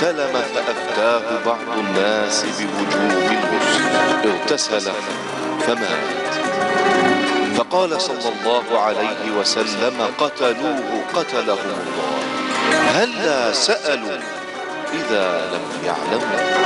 احتلم فأفتاه بعض الناس بوجوب الغسل، اغتسل فمات. فقال صلى الله عليه وسلم: قتلوه قتلهم الله، هلا سألوا إذا لم يعلموا.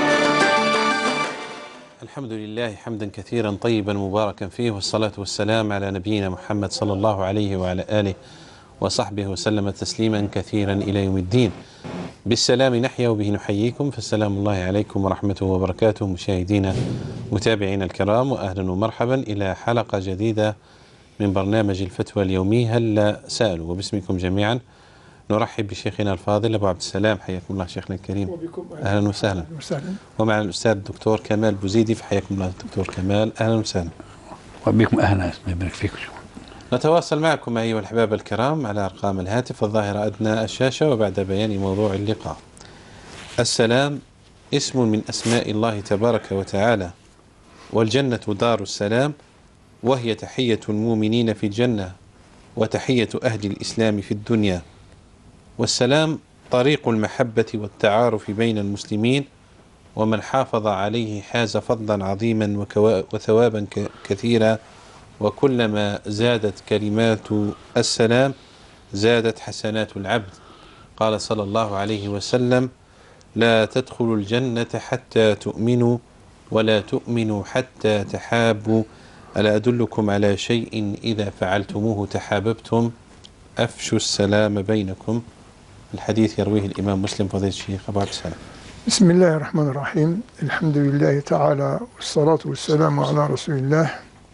الحمد لله حمدا كثيرا طيبا مباركا فيه، والصلاة والسلام على نبينا محمد صلى الله عليه وعلى آله وصحبه وسلم تسليما كثيرا إلى يوم الدين. بالسلام نحيا وبه نحييكم، فالسلام الله عليكم ورحمته وبركاته مشاهدينا متابعينا الكرام، وأهلا ومرحبا إلى حلقة جديدة من برنامج الفتوى اليومي هلا سألوا. وباسمكم جميعا نرحب بشيخنا الفاضل أبو عبد السلام، حياكم الله شيخنا الكريم. وبكم أهلا وسهلا. ومع الأستاذ الدكتور كمال بوزيدي، فحياكم الله الدكتور كمال، أهلا وسهلا. وبكم أهلا، يبارك فيكم. نتواصل معكم أيها الأحباب الكرام على أرقام الهاتف الظاهرة أدنى الشاشة، وبعد بيان موضوع اللقاء. السلام اسم من أسماء الله تبارك وتعالى، والجنة دار السلام، وهي تحية المؤمنين في الجنة وتحية أهل الإسلام في الدنيا. والسلام طريق المحبة والتعارف بين المسلمين، ومن حافظ عليه حاز فضلا عظيما وثوابا كثيرا، وكلما زادت كلمات السلام زادت حسنات العبد. قال صلى الله عليه وسلم: لا تدخلوا الجنة حتى تؤمنوا، ولا تؤمنوا حتى تحابوا، ألا أدلكم على شيء إذا فعلتموه تحاببتم، أفشوا السلام بينكم. الحديث يرويه الإمام مسلم. فضيلة الشيخ أبو عبد السلام. بسم الله الرحمن الرحيم، الحمد لله تعالى، والصلاة والسلام على رسول الله.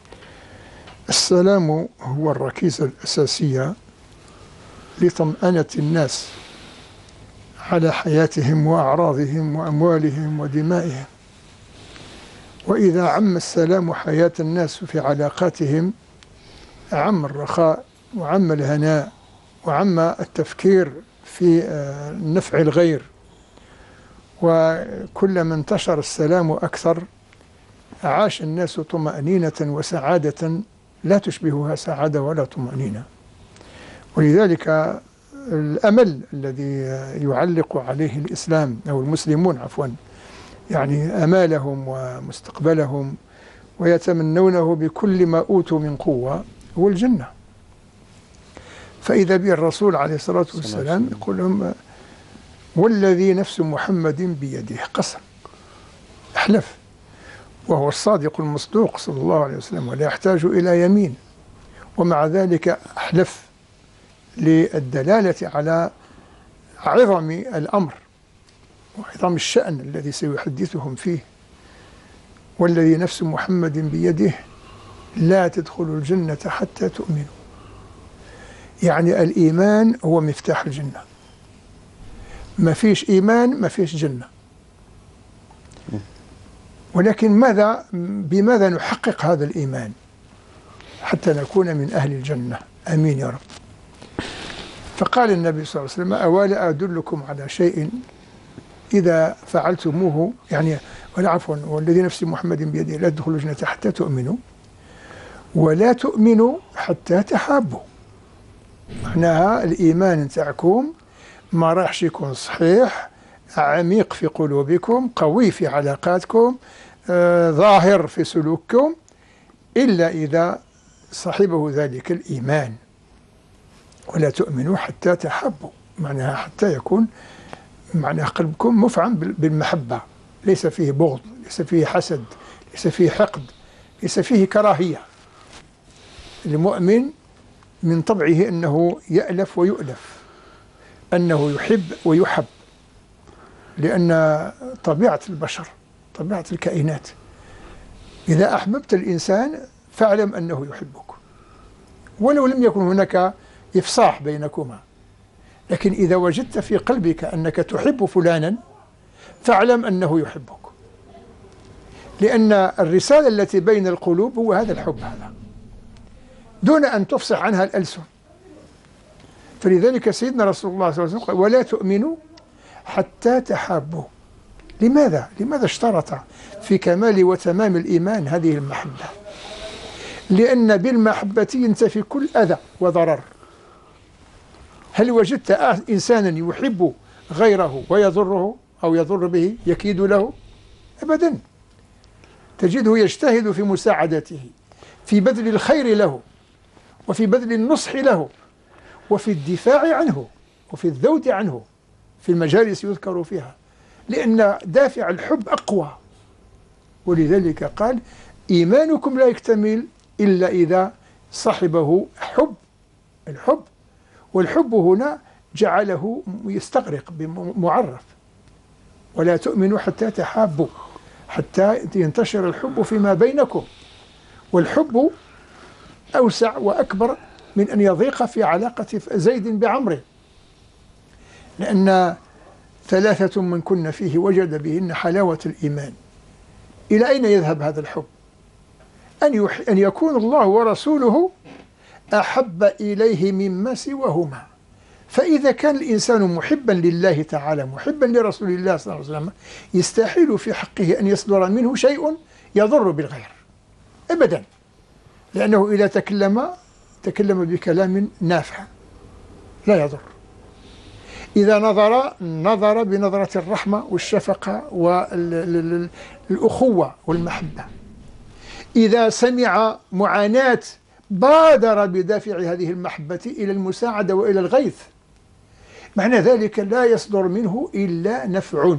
السلام هو الركيزة الأساسية لطمأنة الناس على حياتهم وأعراضهم وأموالهم ودمائهم. وإذا عم السلام حياة الناس في علاقاتهم عم الرخاء وعم الهناء وعم التفكير في نفع الغير. وكلما انتشر السلام أكثر عاش الناس طمأنينة وسعادة لا تشبهها سعادة ولا طمأنينة. ولذلك الأمل الذي يعلق عليه الإسلام أو المسلمون عفوا، يعني أمالهم ومستقبلهم ويتمنونه بكل ما أوتوا من قوة، هو الجنة. فإذا به الرسول عليه الصلاة والسلام يقول لهم: والذي نفس محمد بيده، قسم أحلف، وهو الصادق المصدوق صلى الله عليه وسلم، ولا يحتاج إلى يمين، ومع ذلك أحلف للدلالة على عظم الأمر وعظم الشأن الذي سيحدثهم فيه. والذي نفس محمد بيده لا تدخلوا الجنة حتى تؤمنوا. يعني الإيمان هو مفتاح الجنة، ما فيش إيمان ما فيش جنة. ولكن بماذا نحقق هذا الإيمان حتى نكون من أهل الجنة؟ آمين يا رب. فقال النبي صلى الله عليه وسلم: أولا أدلكم على شيء إذا فعلتموه، يعني ولا عفوا، والذي نفس محمد بيده لا تدخلوا الجنة حتى تؤمنوا، ولا تؤمنوا حتى تحابوا. معناها الإيمان نتاعكم ما راحش يكون صحيح، عميق في قلوبكم، قوي في علاقاتكم، ظاهر في سلوككم، إلا إذا صاحبه ذلك الإيمان. ولا تؤمنوا حتى تحبوا، معناها حتى يكون معناها قلبكم مفعم بالمحبة، ليس فيه بغض، ليس فيه حسد، ليس فيه حقد، ليس فيه كراهية. المؤمن من طبعه أنه يألف ويؤلف، أنه يحب ويحب، لأن طبيعة البشر، طبيعة الكائنات، إذا أحببت الإنسان فاعلم أنه يحبك ولو لم يكن هناك إفصاح بينكما. لكن إذا وجدت في قلبك أنك تحب فلانا فاعلم أنه يحبك، لأن الرسالة التي بين القلوب هو هذا الحب هذا، دون أن تفصح عنها الألسن. فلذلك سيدنا رسول الله صلى الله عليه وسلم قال: ولا تؤمنوا حتى تحابوا. لماذا اشترط في كمال وتمام الإيمان هذه المحبة؟ لأن بالمحبة ينتفي كل أذى وضرر. هل وجدت إنسانا يحب غيره ويضره أو يضر به يكيد له؟ أبدا. تجده يجتهد في مساعدته، في بذل الخير له، وفي بذل النصح له، وفي الدفاع عنه، وفي الذود عنه في المجالس يذكر فيها، لأن دافع الحب أقوى. ولذلك قال: إيمانكم لا يكتمل إلا إذا صحبه حب. الحب، والحب هنا جعله يستغرق بمعرف: ولا تؤمنوا حتى تحابوا، حتى ينتشر الحب فيما بينكم. والحب أوسع وأكبر من أن يضيق في علاقة زيد بعمر، لأن 3 من كن فيه وجد بهن حلاوة الإيمان. إلى أين يذهب هذا الحب؟ أن يكون الله ورسوله أحب إليه مما سواهما. فإذا كان الإنسان محبا لله تعالى محبا لرسول الله صلى الله عليه وسلم، يستحيل في حقه أن يصدر منه شيء يضر بالغير أبدا، لأنه إذا تكلم بكلام نافع لا يضر. إذا نظر بنظرة الرحمة والشفقة والأخوة والمحبة. إذا سمع معاناة بادر بدافع هذه المحبة إلى المساعدة وإلى الغيث. معنى ذلك لا يصدر منه إلا نفع،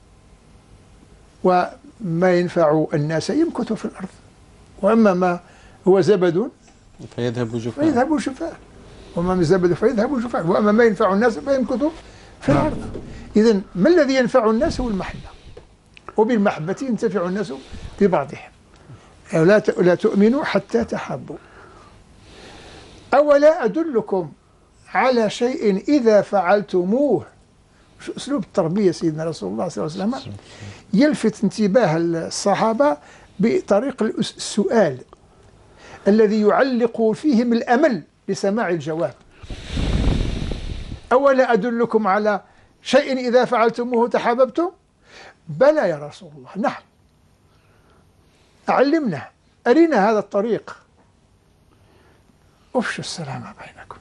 وما ينفع الناس يمكث في الأرض، وأما ما هو زبد فيذهب جفاء، وما من زبد فيذهب جفاء، وأما ما ينفع الناس فيمكث في الأرض. إذن ما الذي ينفع الناس هو المحبة، وبالمحبة ينتفع الناس ببعضهم. لا تؤمنوا حتى تحابوا. أولا أدلكم على شيء إذا فعلتموه. أسلوب التربية سيدنا رسول الله صلى الله عليه وسلم يلفت انتباه الصحابة بطريق السؤال الذي يعلق فيهم الأمل لسماع الجواب. أولا أدلكم على شيء إذا فعلتموه تحاببتم؟ بلى يا رسول الله، نعم. علمنا، أرينا هذا الطريق. أفشوا السلام بينكم،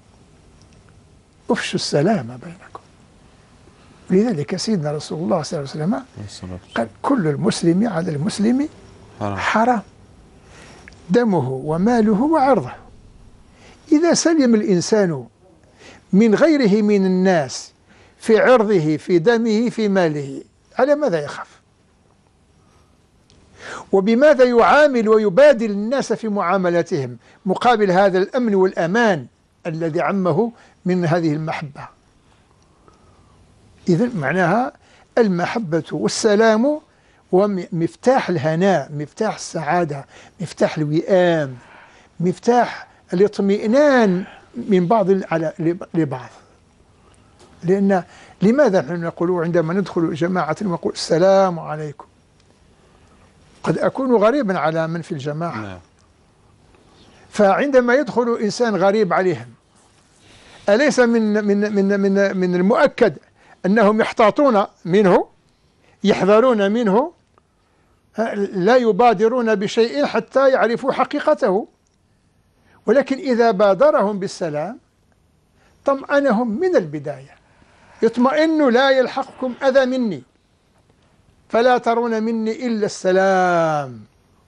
أفشوا السلام بينكم. لذلك سيدنا رسول الله صلى الله عليه وسلم قال: كل المسلم على المسلم حرام، دمه وماله وعرضه. إذا سلم الإنسان من غيره من الناس في عرضه في دمه في ماله، على ماذا يخاف؟ وبماذا يعامل ويبادل الناس في معاملتهم مقابل هذا الأمن والأمان الذي عمه من هذه المحبة؟ إذن معناها المحبة والسلام هو مفتاح الهناء، مفتاح السعادة، مفتاح الوئام، مفتاح الاطمئنان من بعض لبعض. لأن لماذا نحن نقول عندما ندخل جماعة ونقول السلام عليكم؟ قد أكون غريبا على من في الجماعة، فعندما يدخل إنسان غريب عليهم، أليس من المؤكد أنهم يحتاطون منه، يحذرون منه، لا يبادرون بشيء حتى يعرفوا حقيقته؟ ولكن إذا بادرهم بالسلام طمأنهم من البداية، يطمئن: لا يلحقكم أذى مني، فلا ترون مني إلا السلام.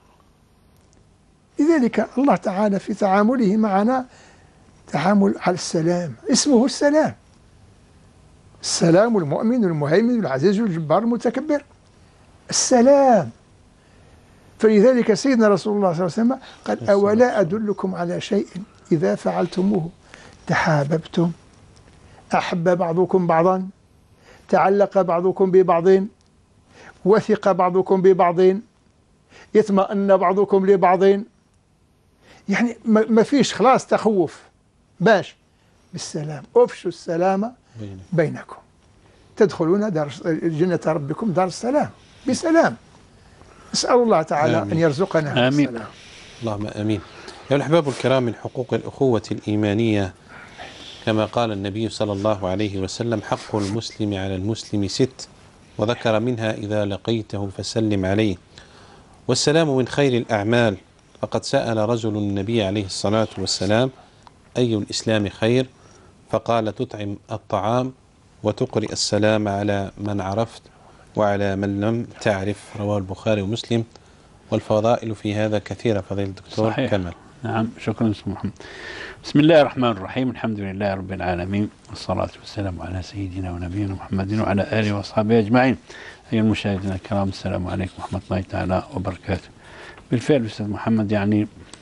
لذلك الله تعالى في تعامله معنا تعامل على السلام، اسمه السلام. السلام المؤمن المهيمن العزيز الجبار المتكبر، السلام. فلذلك سيدنا رسول الله صلى الله عليه وسلم قال: أولا أدلكم على شيء إذا فعلتموه تحاببتم، أحب بعضكم بعضا، تعلق بعضكم ببعض، وثق بعضكم ببعض، يطمئن بعضكم لبعض. يعني ما فيش خلاص تخوف، باش بالسلام. أفشوا السلام بينكم تدخلون جنة ربكم دار السلام بسلام. نسأل الله تعالى أن يرزقنا آمين. السلام. اللهم آمين. يا الأحباب الكرام، من حقوق الأخوة الإيمانية كما قال النبي صلى الله عليه وسلم: حق المسلم على المسلم 6، وذكر منها: إذا لقيته فسلم عليه. والسلام من خير الأعمال. فقد سأل رجل النبي عليه الصلاة والسلام: أي الإسلام خير؟ فقال: تطعم الطعام وتقرئ السلام على من عرفت وعلى من لم تعرف. رواه البخاري ومسلم. والفضائل في هذا كثيرة فضيلة الدكتور صحيح. كمال. نعم، شكرا أستاذ محمد. بسم الله الرحمن الرحيم، الحمد لله رب العالمين، والصلاة والسلام على سيدنا ونبينا محمد وعلى آله وأصحابه أجمعين. أيها المشاهدين الكرام، السلام عليكم ورحمة الله تعالى وبركاته. بالفعل أستاذ محمد، يعني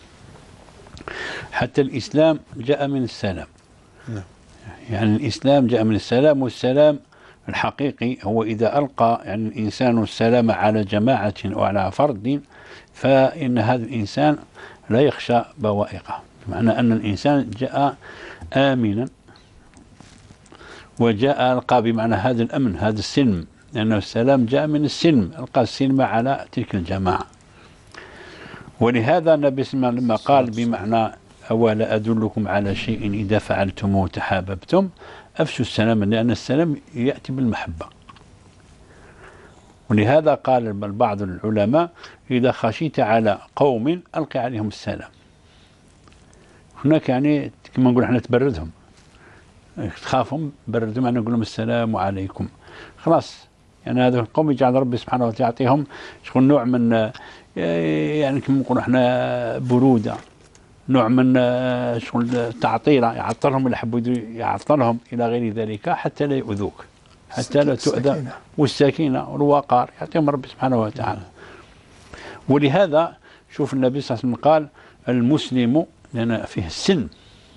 حتى الإسلام جاء من السلام. نعم. يعني الإسلام جاء من السلام، والسلام الحقيقي هو إذا ألقى يعني الإنسان السلام على جماعة أو على فرد، فإن هذا الإنسان لا يخشى بوائقه، بمعنى أن الإنسان جاء آمنا وجاء ألقى بمعنى هذا الأمن، هذا السلم، لأنه السلام جاء من السلم، ألقى السلم على تلك الجماعة. ولهذا النبي صلى الله عليه وسلم لما قال بمعنى أولا أدلكم على شيء إذا فعلتموه تحاببتم، أفشوا السلام، لأن السلام يأتي بالمحبة. ولهذا قال بعض العلماء إذا خشيت على قوم ألقي عليهم السلام. هناك يعني كما نقول احنا تبردهم، تخافهم بردهم، يعني نقول لهم السلام عليكم، خلاص. يعني هذا القوم يجعل ربي سبحانه وتعالى يعطيهم شغل نوع من يعني كما نقول احنا برودة، نوع من شغل تعطيلة، يعطلهم اللي حبوا يعطلهم إلى غير ذلك حتى لا يؤذوك، حتى لا تؤذى. والسكينة والوقار يعطيهم ربي سبحانه وتعالى. ولهذا شوف النبي صلى الله عليه وسلم قال المسلم، لأن فيه السلم،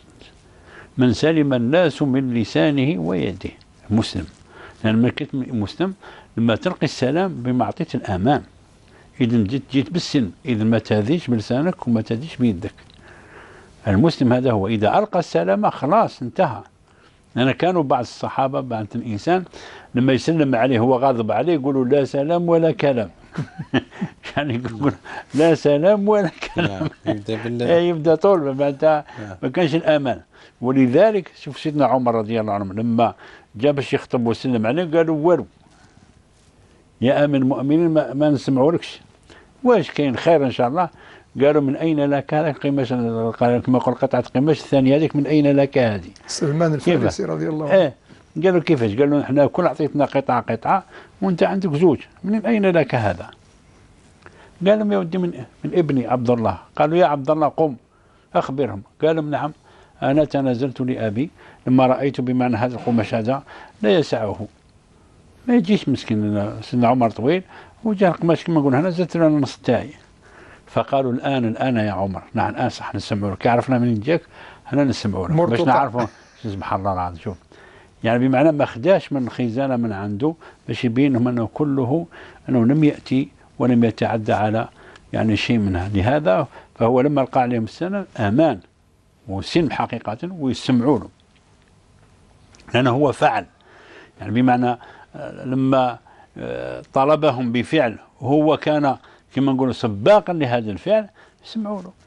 من سلم الناس من لسانه ويده. مسلم، لأن من كلمة مسلم لما تلقي السلام بما أعطيت الأمان. إذا جيت بالسلم، إذا ما تهديش بلسانك وما تهديش بيدك. المسلم هذا هو إذا ألقى السلام خلاص انتهى. لأن كانوا بعض الصحابة بعض الإنسان لما يسلم عليه هو غاضب عليه يقولوا لا سلام ولا كلام. يعني يقول لا سلام ولا كلام. يبدأ طول ما كانش الأمان. ولذلك شوف سيدنا عمر رضي الله عنه لما جاء باش يخطب وسلم عليه قالوا والو يا أمير المؤمنين ما نسمعولكش، واش كاين خير إن شاء الله؟ قالوا من أين لك هذا قماش، كما يقول قطعة قماش الثانية هذيك من أين لك هذه؟ سلمان الفارسي رضي الله عنه. قالوا كيفاش؟ قالوا احنا كل أعطيتنا قطعة وأنت عندك زوج، من أين لك هذا؟ قال لهم يا ودي من ابني عبد الله. قالوا يا عبد الله قم أخبرهم. قالوا نعم، أنا تنازلت لأبي لما رأيت بمعنى هذا القماش هذا لا يسعه، ما يجيش مسكين سيدنا عمر طويل وجاء القماش كما نقول أنا زدت له النص تاعي. فقالوا الآن يا عمر، نعم الآن صح نسمعوا لك، عرفنا منين جاك أنا نسمعوا لك باش نعرفوا. سبحان الله العظيم. شوف يعني بمعنى ما خداش من خزانة من عنده باش يبين لهم أنه كله أنه لم يأتي ولم يتعدى على يعني شيء منها. لهذا فهو لما ألقى عليهم السلام أمان وسلم حقيقة ويسمعوا له، لأنه هو فعل. يعني بمعنى لما طلبهم بفعل وهو كان كما نقول سباقا لهذا الفعل يسمعوا له.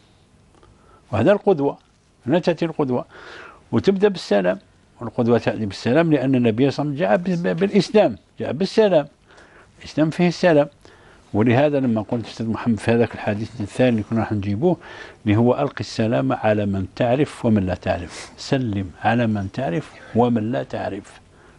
وهذا القدوة، هنا تأتي القدوة وتبدأ بالسلام، والقدوة تأتي بالسلام لأن النبي صلى الله عليه وسلم جاء بالإسلام، جاء بالسلام، الإسلام فيه السلام. ولهذا لما قلت أستاذ محمد في هذاك الحديث الثاني اللي كنا راح نجيبوه اللي هو ألقي السلام على من تعرف ومن لا تعرف، سلم على من تعرف ومن لا تعرف.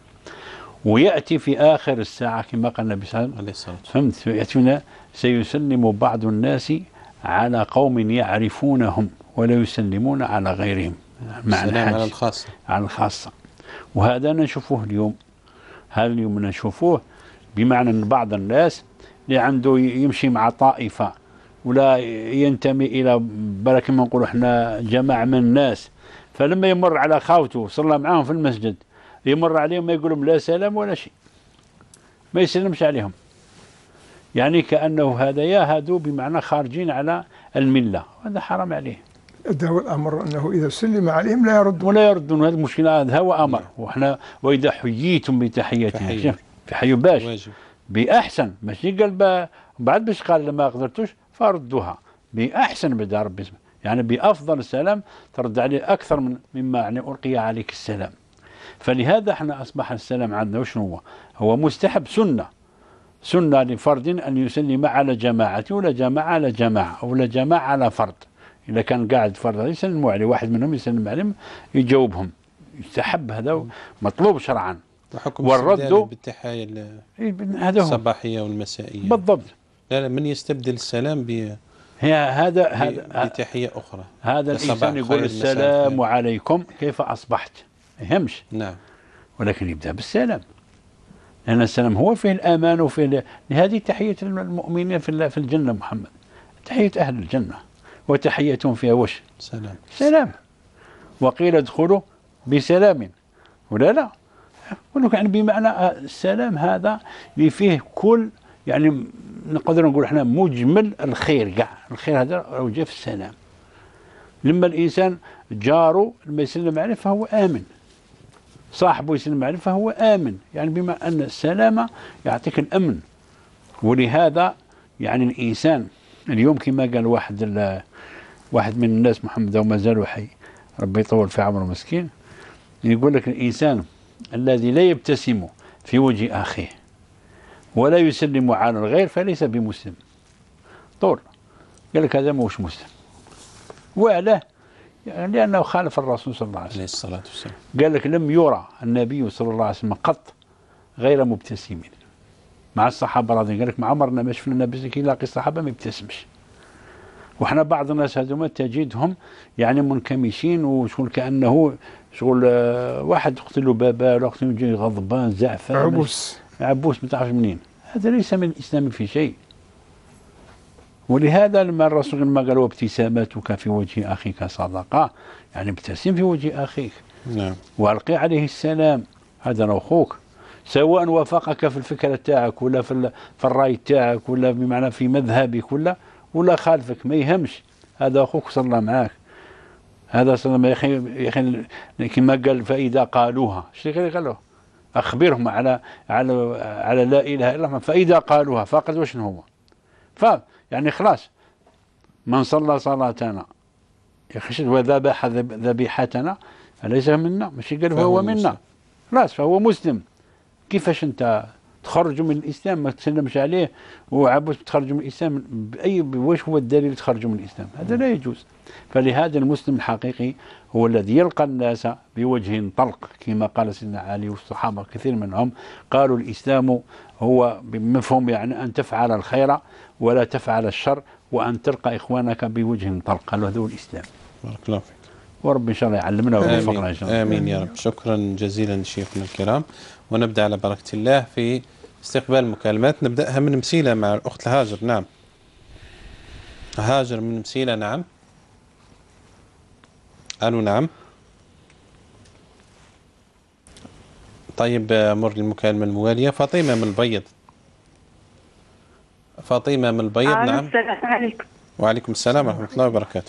ويأتي في آخر الساعة كما قال النبي صلى الله عليه وسلم، فهمت؟ يأتينا سيسلم بعض الناس على قوم يعرفونهم ولا يسلمون على غيرهم، معنى على الخاصة، على الخاصة. وهذا نشوفه اليوم، هذا اليوم نشوفوه بمعنى أن بعض الناس اللي عنده يمشي مع طائفة ولا ينتمي إلى برك ما نقولوا احنا جماعة من الناس، فلما يمر على خاوته صلى معاهم في المسجد يمر عليهم ما يقولهم لا سلام ولا شيء، ما يسلمش عليهم، يعني كأنه هادو بمعنى خارجين على الملة، وهذا حرام عليه. هذا هو الأمر، أنه إذا سلم عليهم لا يردون ولا يردون. هذه المشكلة، هذا هو أمر. وإحنا وإذا حييتم بتحية فحيوا باش بأحسن، ماشي قال بعد باش قال لما قدرتوش فردوها بأحسن بدا ربي، يعني بأفضل السلام ترد عليه أكثر مما يعني ألقي عليك السلام. فلهذا احنا أصبح السلام عندنا وشنو هو مستحب، سنة لفرد أن يسلم على جماعته، ولا جماعة على جماعة، ولا جماعة على فرد. إذا كان قاعد فرد يسلموا عليه، واحد منهم يسلم عليهم يجاوبهم يستحب هذا مطلوب شرعا. وحكم والرد استبداله بالتحايا هذا هو الصباحية والمسائية بالضبط. لا من يستبدل السلام هذا بتحية أخرى. هذا الإنسان يقول السلام عليكم كيف أصبحت، يهمش. نعم. ولكن يبدأ بالسلام، لأن السلام هو فيه الأمان وفيه هذه تحية المؤمنين في الجنة محمد، تحية أهل الجنة، وتحيتهم فيها وش؟ سلام. وقيل ادخلوا بسلام ولا لا؟ يعني بمعنى السلام هذا اللي فيه كل، يعني نقدر نقول احنا مجمل الخير كاع. الخير هذا لو جاء في السلام. لما الإنسان جاره لما يسلم عليه فهو آمن، صاحبه يسلم عليه فهو آمن، يعني بما أن السلامة يعطيك الأمن. ولهذا يعني الإنسان اليوم كما قال واحد من الناس محمد وما زال حي ربي يطول في عمره مسكين، يقول لك الإنسان الذي لا يبتسم في وجه أخيه ولا يسلم على الغير فليس بمسلم. طول قال لك هذا موش مسلم. وعلاه؟ يعني لأنه خالف الرسول صلى الله عليه وسلم. قال لك لم يرى النبي صلى الله عليه وسلم قط غير مبتسم مع الصحابة رضي. قال لك ما عمرنا ما شفنا النبي كي يلاقي الصحابة ما يبتسمش. وإحنا بعض الناس هذوما تجدهم يعني منكمشين وشغل كأنه شغل واحد يقتل له بابا ولا يجي غضبان زعفان عبوس ما تعرفش منين. هذا ليس من الإسلام في شيء. ولهذا لما الرسول لما قال وابتسامتك في وجه أخيك صدقة، يعني ابتسم في وجه أخيك. نعم. وألقي عليه السلام، هذا أخوك، سواء وافقك في الفكرة تاعك ولا في الرأي تاعك ولا بمعنى في مذهبك ولا خالفك، ما يهمش، هذا أخوك صلى معاك. هذا صلى الله يا أخي كما قال فإذا قالوها، ايش قال له؟ أخبرهم على لا إله إلا الله، فإذا قالوها فقد وش هو؟ يعني خلاص من صلى صلاتنا يخشد وذبح ذبيحتنا أليس منا؟ ماشي قال فهو منا، خلاص فهو مسلم. كيفاش أنت تخرج من الإسلام ما تسلمش عليه وعبوس تخرج من الإسلام واش هو الدليل تخرج من الإسلام؟ هذا لا يجوز. فلهذا المسلم الحقيقي هو الذي يلقى الناس بوجه طلق، كما قال سيدنا علي والصحابة كثير منهم قالوا الإسلام هو بمفهوم يعني أن تفعل الخير ولا تفعل الشر وأن تلقى إخوانك بوجه طلق، قالوا هذا هو الإسلام. بارك الله فيك. ورب إن شاء الله يعلمنا ويوفقنا إن شاء الله. آمين يا رب. شكرا جزيلا شيخنا الكرام. ونبدأ على بركة الله في استقبال المكالمات. نبدأها من مسيلة مع الأخت هاجر. نعم هاجر من مسيلة. نعم ألو. نعم طيب مر المكالمة الموالية. فاطمة من البيض. فاطمة من البيض. نعم. السلام عليكم. وعليكم السلام ورحمة الله وبركاته.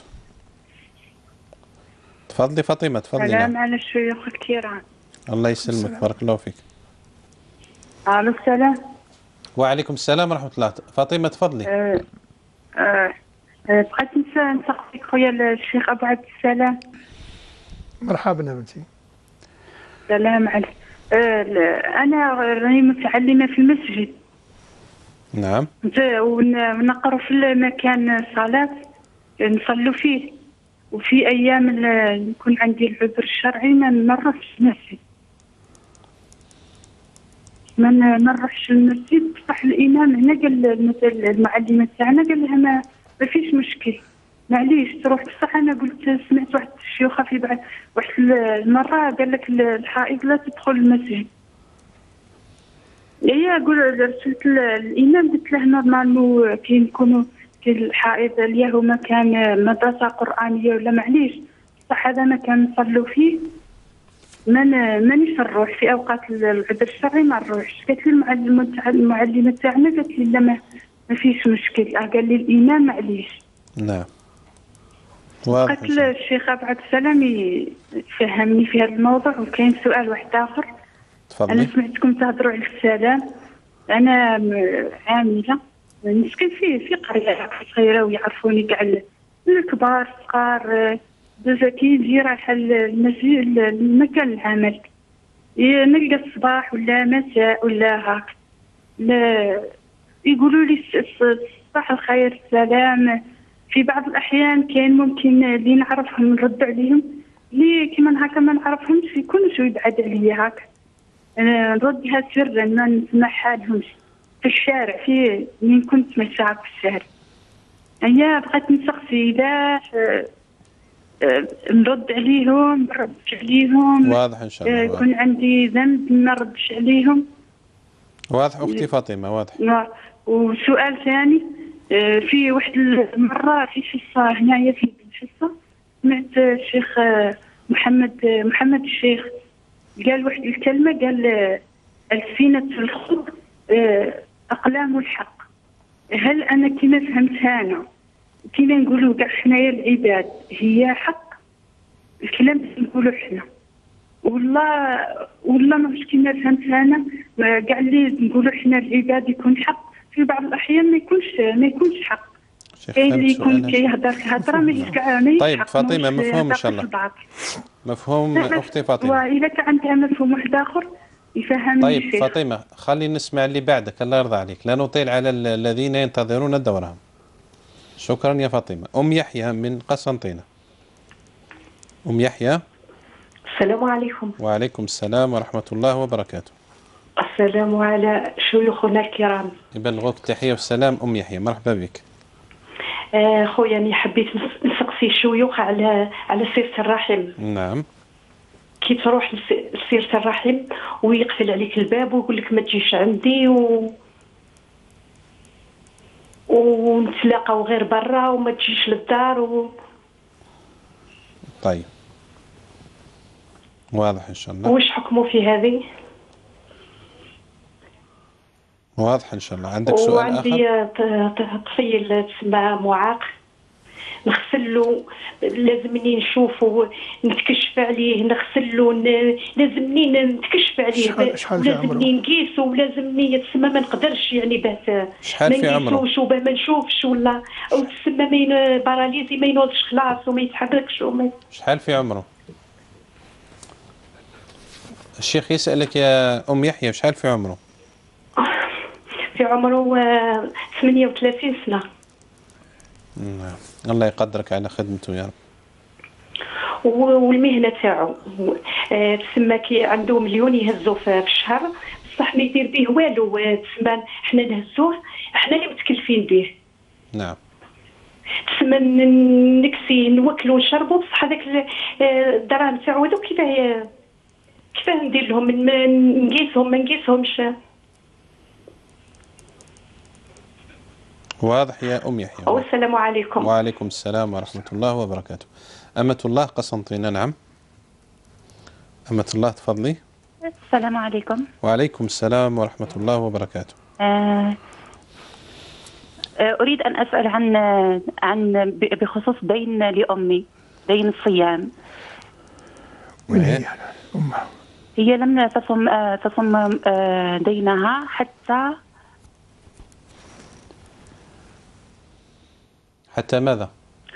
تفضلي فاطمة تفضلي. سلام على الشيوخ الكرام. الله يسلمك بارك الله فيك. الو السلام. وعليكم السلام ورحمة الله. فاطمة تفضلي. بغيت نسقسيك خويا الشيخ أبو عبد السلام. مرحبا بنتي. سلام عليك. أنا راني متعلمة في المسجد. نعم. ونقرأ في مكان صلاة نصلوا فيه، وفي أيام يكون عندي العذر الشرعي ما نروحش المسجد. ما نروحش المسجد، بصح الإمام هنا قال المعلمة تاعنا قال لها ما فيش مشكل معليش تروح. بصح أنا قلت سمعت واحد الشيوخة في بعد واحد المرة قال لك الحائض لا تدخل المسجد. هي رسلت الإمام قلت له نورمالمو كي نكونوا الحائض اليوم كان مدرسة قرآنية ولا معليش، صح هذا ما كان نصلوا فيه مانيش نروح في أوقات العذر الشرعي ما نروحش. قالت لي المعلمة تاعنا قالت لي لا ما فيش مشكل. قال لي الإمام معليش. نعم. قالت الشيخ أبو عبد السلام يفهمني في هذا الموضوع. وكاين سؤال واحد آخر. تفضلي. أنا سمعتكم تهضروا على السلام. أنا عاملة نسكن في قرية صغيرة ويعرفوني كاع الكبار الصغار. كي نجي رايحة المسجد المكان العمل نلقى الصباح ولا مساء ولا هاك يقولوا لي صباح الخير السلام. في بعض الأحيان كاين ممكن اللي نعرفهم نرد عليهم لي كيما هكا ما نعرفهمش يكونش يبعد عليا هكا. انا نردها سرا ما نسمعها لهمش في الشارع في من كنت ماشيه في الشارع. هي بغيت نسقسي علاش نرد عليهم ما نردش عليهم. واضح إن شاء الله. يكون عندي ذنب ما نردش عليهم. واضح أختي فاطمة، واضح. وسؤال ثاني، في واحد المرة في حصة هنايا في الحصة سمعت الشيخ محمد الشيخ قال واحد الكلمة، قال ألسنة الخلق أقلام الحق. هل أنا كما فهمتها أنا كما نقولوا كاع حنايا العباد هي حق الكلام اللي نقولوا حنا، والله ماهوش كما فهمتها أنا كاع اللي نقولوا حنا العباد يكون حق في بعض الأحيان ما يكونش حق. كاين اللي يكون كيهضر هضره ماهيش كاع ماهيش طيب حق. فاطمة مفهوم إن شاء الله. مفهوم أختي فاطمة. وإذا كان عندها مفهوم واحد آخر يفهمني. طيب فاطمة خلينا نسمع اللي بعدك، الله يرضى عليك، لا نطيل على الذين ينتظرون دورهم. شكرا يا فاطمة. أم يحيى من قسنطينة. أم يحيى. السلام عليكم. وعليكم السلام ورحمة الله وبركاته. السلام على شيوخنا الكرام. يبلغوك التحية والسلام أم يحيى، مرحبا بك. خويا أنا حبيت نسقسي الشيوخ على سيرة الرحم. نعم. كي تروح لسيرة الرحم ويقفل عليك الباب ويقول لك ما تجيش عندي ونتلاقاو غير برا وما تجيش للدار طيب واضح إن شاء الله. وش حكمه في هذه؟ واضح إن شاء الله. عندك سؤال آخر؟ وعندي طفيل تسمى معاق، نغسلو لازمني نشوفه نتكشف عليه، نغسلو لازمني نتكشف عليه، لازمني نقيسه ولازمني تسمى ما نقدرش يعني باه شحال في عمره؟ ما نقيسوش وباه ما نشوفش ولا او تسمى ما باراليزي ما ينوضش خلاص وما يتحركش شحال في عمره؟ الشيخ يسألك يا أم يحيى شحال في عمره؟ في عمره 38 سنة. نعم الله يقدرك على خدمته يا رب. والمهنة تاعو تسمى كي عنده مليون يهزو في الشهر بصح ما يدير به والو، تسمى حنا نهزوه حنا اللي متكلفين به. نعم. تسمى نكسي نوكلو ونشربو بصح هذاك الدراهم تاعو هذوك كيفاه ندير لهم نقيسهم ما نقيسهمش. واضح يا أم يحيى. والسلام عليكم. وعليكم السلام ورحمة الله وبركاته. أمة الله قسنطينة. نعم أمة الله تفضلي. السلام عليكم. وعليكم السلام ورحمة الله وبركاته. أريد أن أسأل عن بخصوص دين لأمي، دين الصيام. هي لم تصم دينها حتى ماذا؟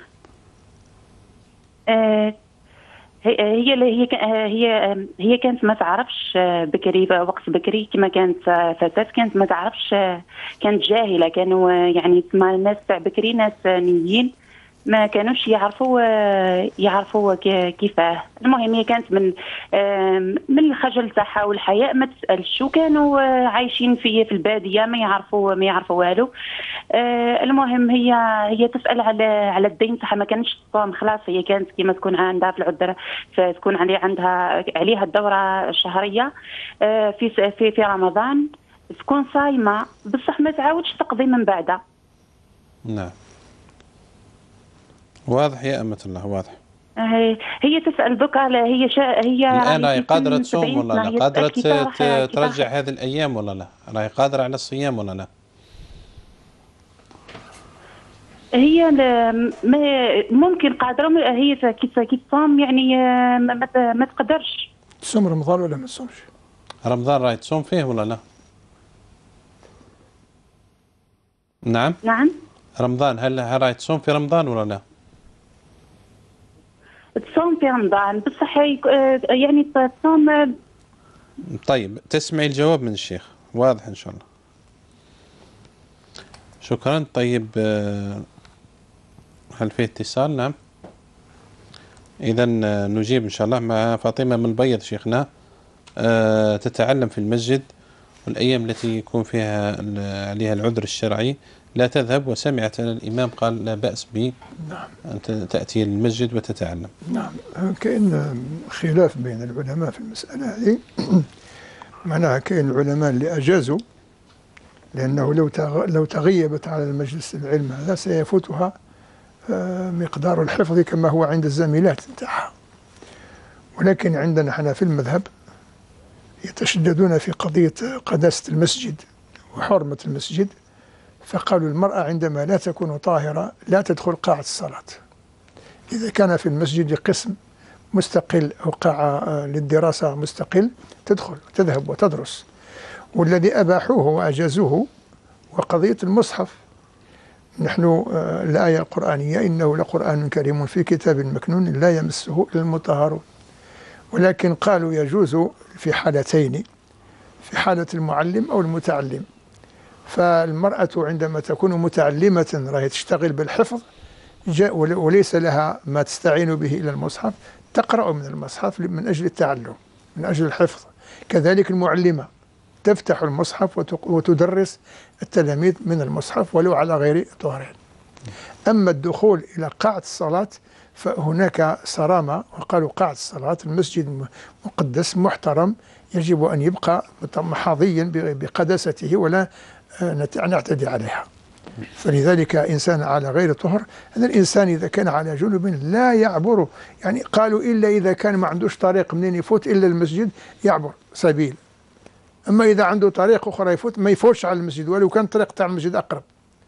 هي كانت ما تعرفش بكري، وقت بكري كما كانت فتاة كانت ما تعرفش، كانت جاهلة. كانوا يعني الناس تاع بكري ناس نيين ما كانوش يعرفوا كيفاه. المهم هي كانت من الخجل تاعها والحياء ما تسالش، وكانوا عايشين في الباديه ما يعرفوا والو. المهم هي تسال على الدين تاعها، ما كانش تصوم خلاص. هي كانت كيما تكون عندها في العذر تكون عليها الدوره الشهريه في رمضان، تكون صايمه بصح ما تعاودش تقضي من بعدها. نعم واضح يا أمة الله واضح. هي تسأل دوكا هي الآن راهي قادرة تصوم ولا لا؟ قادرة ترجع هذه الأيام ولا لا؟ راهي قادرة على الصيام ولا لا؟ هي ممكن قادرة، هي كي تصوم يعني ما تقدرش تصوم رمضان ولا ما تصومش؟ رمضان راهي تصوم فيه ولا لا؟ نعم رمضان هل راهي تصوم في رمضان ولا لا؟ تصوم في رمضان بصح يعني تصوم. طيب تسمعي الجواب من الشيخ واضح إن شاء الله. شكرا. طيب هل في اتصال؟ نعم إذا نجيب إن شاء الله مع فاطمة من بيض شيخنا. تتعلم في المسجد، والأيام التي يكون فيها عليها العذر الشرعي لا تذهب، وسمعت أن الإمام قال لا بأس ب أن تأتي للمسجد وتتعلم. نعم، كاين خلاف بين العلماء في المسألة هذه. معناها كاين العلماء اللي أجازوا، لأنه لو تغيبت على المجلس العلم هذا سيفوتها مقدار الحفظ كما هو عند الزميلات نتاعها. ولكن عندنا احنا في المذهب يتشددون في قضية قداسة المسجد وحرمة المسجد، فقالوا المرأة عندما لا تكون طاهرة لا تدخل قاعة الصلاة. إذا كان في المسجد قسم مستقل أو قاعة للدراسة مستقل تدخل تذهب وتدرس. والذي أباحوه وأجازوه وقضية المصحف. نحن الآية القرآنية إنه لقرآن كريم في كتاب مكنون لا يمسه إلا المطهرون. ولكن قالوا يجوز في حالتين، في حالة المعلم أو المتعلم. فالمرأة عندما تكون متعلمة راهي تشتغل بالحفظ وليس لها ما تستعين به إلى المصحف، تقرأ من المصحف من أجل التعلم من أجل الحفظ. كذلك المعلمة تفتح المصحف وتدرس التلاميذ من المصحف ولو على غير طهر. أما الدخول إلى قاعة الصلاة فهناك صرامة، وقالوا قاعة الصلاة المسجد مقدس محترم يجب أن يبقى محاضيا بقداسته ولا نعتدي عليها. فلذلك إنسان على غير طهر، هذا الإنسان إذا كان على جنب لا يعبر، يعني قالوا إلا إذا كان ما عندوش طريق منين يفوت إلا المسجد يعبر سبيل. أما إذا عنده طريق أخرى يفوت ما يفوتش على المسجد ولو كان طريق تاع المسجد أقرب،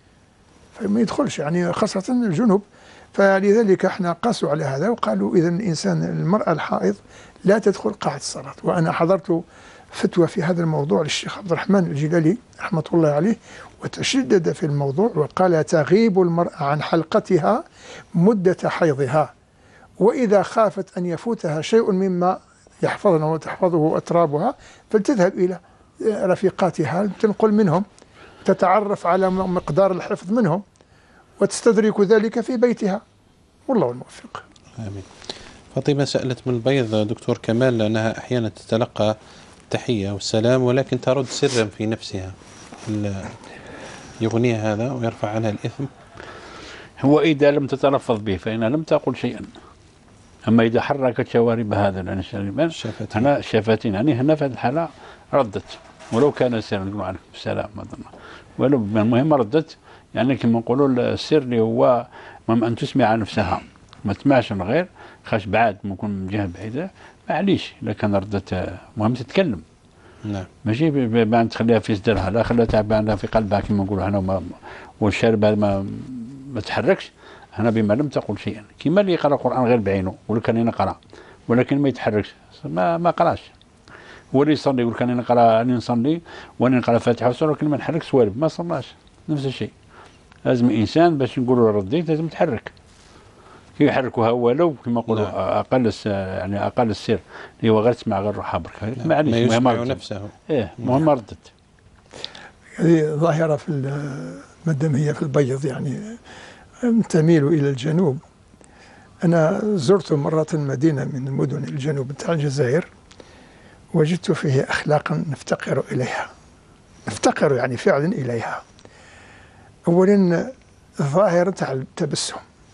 فما يدخلش، يعني خاصة الجنوب. فلذلك احنا قاسوا على هذا وقالوا إذا الإنسان المرأة الحائض لا تدخل قاعة الصلاة. وأنا حضرت فتوى في هذا الموضوع للشيخ عبد الرحمن الجلالي رحمة الله عليه، وتشدد في الموضوع وقال تغيب المرأة عن حلقتها مدة حيضها، وإذا خافت أن يفوتها شيء مما يحفظنا وتحفظه أترابها فلتذهب إلى رفيقاتها تنقل منهم، تتعرف على مقدار الحفظ منهم وتستدرك ذلك في بيتها، والله الموفق. آمين. فاطمة سألت من البيض دكتور كمال أنها أحيانا تتلقى التحية والسلام ولكن ترد سرا في نفسها، يغنيها هذا ويرفع عنها الإثم؟ هو إذا لم تتلفظ به فإنها لم تقل شيئا. أما إذا حركت شوارب هذا لأن شفتين يعني هنا في هذه الحالة ردت ولو كان سرا، نقول عليكم السلام ولو المهم ردت، يعني كما نقولوا السر اللي هو المهم أن تسمع نفسها ما تسمعش من غير، خاش بعد ممكن من جهة بعيدة معليش إذا كان ردت مهم تتكلم. نعم. ماشي بعد تخليها في صدرها، لا خليها تعب في قلبها كما نقولوا هنا والشارب ما تحركش هنا بما لم تقل شيئا. كما اللي يقرأ القرآن غير بعينه ولا كان يقرأ ولكن ما يتحركش ما قراش. هو اللي يصلي يقول كان نقرأ أني نصلي وأني نقرأ فاتحة وسورة ولكن ما نحركش والب ما صلاش. نفس الشيء لازم إنسان باش نقولوا رديت لازم تحرك. كي يحركوها ولو كما نقولوا أقل يعني أقل السر اللي هو غير تسمع غير روحها برك معليش مهم نفسه. مهم ردت. هذه ظاهرة في مادام هي في البيض يعني تميل إلى الجنوب. أنا زرت مرة مدينة من مدن الجنوب تاع الجزائر وجدت فيه أخلاقا نفتقر إليها، نفتقر يعني فعلا إليها. أولا ظاهرة تاع التبسم.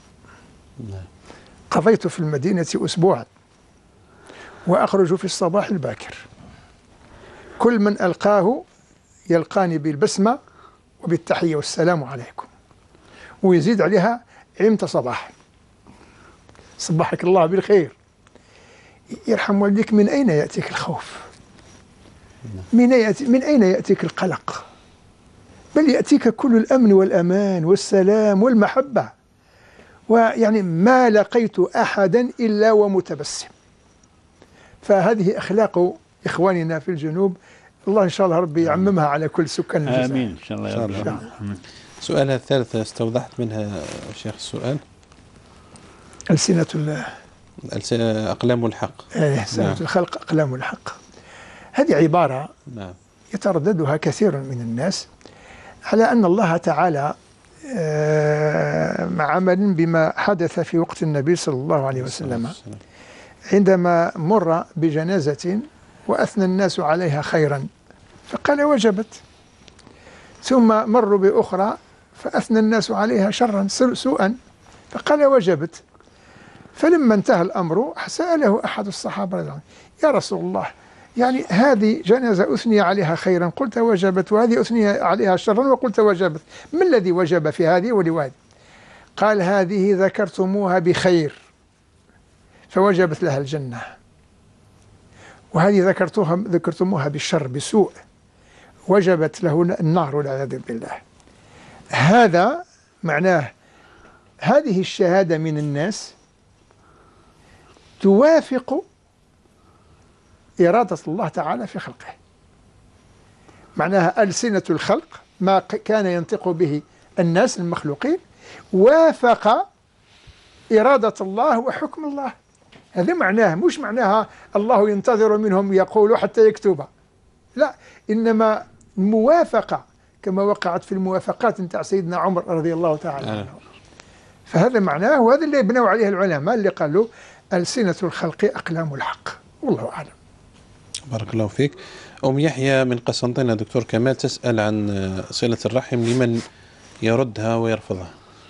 قضيت في المدينة أسبوعا وأخرج في الصباح الباكر، كل من ألقاه يلقاني بالبسمة وبالتحية والسلام عليكم، ويزيد عليها عمت صباح صباحك الله بالخير. يرحم والديك، من أين يأتيك الخوف؟ من أين يأتيك القلق؟ بل يأتيك كل الأمن والأمان والسلام والمحبة. ويعني ما لقيت أحدا إلا ومتبسم. فهذه أخلاق إخواننا في الجنوب، الله إن شاء الله ربي يعممها على كل سكان الجزائر. آمين إن شاء الله يا رب. السؤال الثالث استوضحت منها شيخ السؤال. ألسنة أقلام الحق. ألسنة الخلق أقلام الحق. هذه عبارة نعم. يترددها كثير من الناس على أن الله تعالى عملا بما حدث في وقت النبي صلى الله عليه وسلم عندما مر بجنازة وأثنى الناس عليها خيرا فقال وجبت، ثم مروا بأخرى فأثنى الناس عليها شرا سوءا فقال وجبت. فلما انتهى الأمر سأله أحد الصحابة رضي الله عنه يا رسول الله، يعني هذه جنازة أثني عليها خيرا قلت وجبت، وهذه أثني عليها شرا وقلت وجبت، ما الذي وجب في هذه ولوهذه؟ قال هذه ذكرتموها بخير فوجبت لها الجنة، وهذه ذكرتموها بالشر بسوء وجبت له النار والعياذ بالله. هذا معناه هذه الشهادة من الناس توافق إرادة الله تعالى في خلقه، معناها ألسنة الخلق ما كان ينطق به الناس المخلوقين وافق إرادة الله وحكم الله. هذا معناه، مش معناها الله ينتظر منهم يقولوا حتى يكتبها، لا، إنما موافقة كما وقعت في الموافقات نتاع سيدنا عمر رضي الله تعالى عنه. فهذا معناه، وهذا اللي بنوا عليه العلماء اللي قالوا ألسنة الخلق أقلام الحق. والله أعلم. بارك الله فيك. أم يحيى من قسنطينة دكتور كمال تسأل عن صلة الرحم لمن يردها ويرفضها.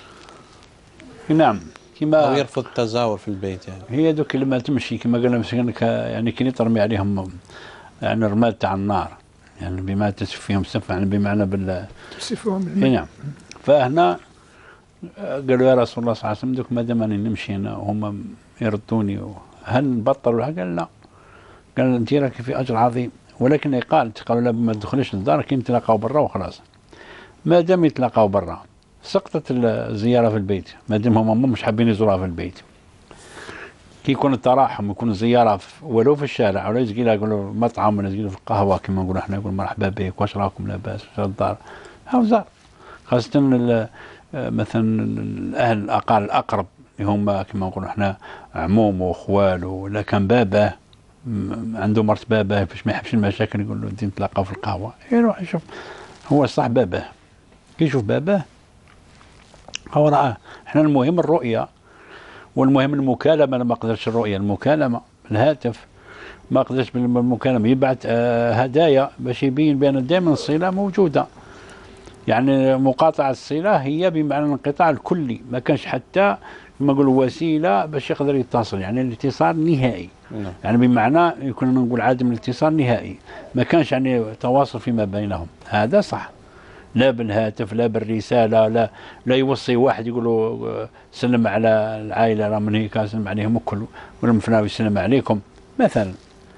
نعم، أو يرفض التزاور في البيت. يعني هي دوك لما تمشي كما قلنا مسكينك، يعني كي ترمي عليهم يعني رمال تاع النار، يعني بما تسف فيهم سف، يعني بمعنى تسفهم. نعم. فهنا قالوا يا رسول الله صلى الله عليه وسلم دوك ما دام اني نمشي هنا وهم يردوني هل نبطل؟ قال لا، قال انت راك في اجر عظيم، ولكن قالوا لا ما تدخلش للدار كي نتلاقاو برا وخلاص. ما دام يتلاقاو برا سقطت الزياره في البيت، ما دام هم مش حابين يزوروها في البيت. كي يكون التراحم يكون الزياره ولو في الشارع ولا يجي يقولوا مطعم ولا يجي في القهوه كما نقولوا احنا، يقول مرحبا بك واش راكم لاباس واش الدار، هاو زار. خاصه مثلا الاهل الاقارب الاقرب اللي هما كما نقولوا احنا عموم واخوال، ولا كان باباه عنده مرت باباه باش ما يحبش المشاكل يقول له ندي نتلاقاو في القهوه، يروح يشوف هو صح باباه، كي يشوف باباه هو راه. احنا المهم الرؤيه، والمهم المكالمه. ما قدرش الرؤيه، المكالمه الهاتف ما قدرش بالمكالمه يبعث هدايا باش يبين بان دائما الصله موجوده. يعني مقاطعه الصله هي بمعنى الانقطاع الكلي، ما كانش حتى كما نقولوا وسيله باش يقدر يتصل، يعني الاتصال نهائي. يعني بمعنى يكون نقول عدم الاتصال نهائي، ما كانش يعني تواصل فيما بينهم. هذا صح، لا بالهاتف لا بالرساله، لا يوصي واحد يقول له سلم على العائله راه من هيك سلم عليهم الكل، ولا من فلان يسلم عليكم مثلا.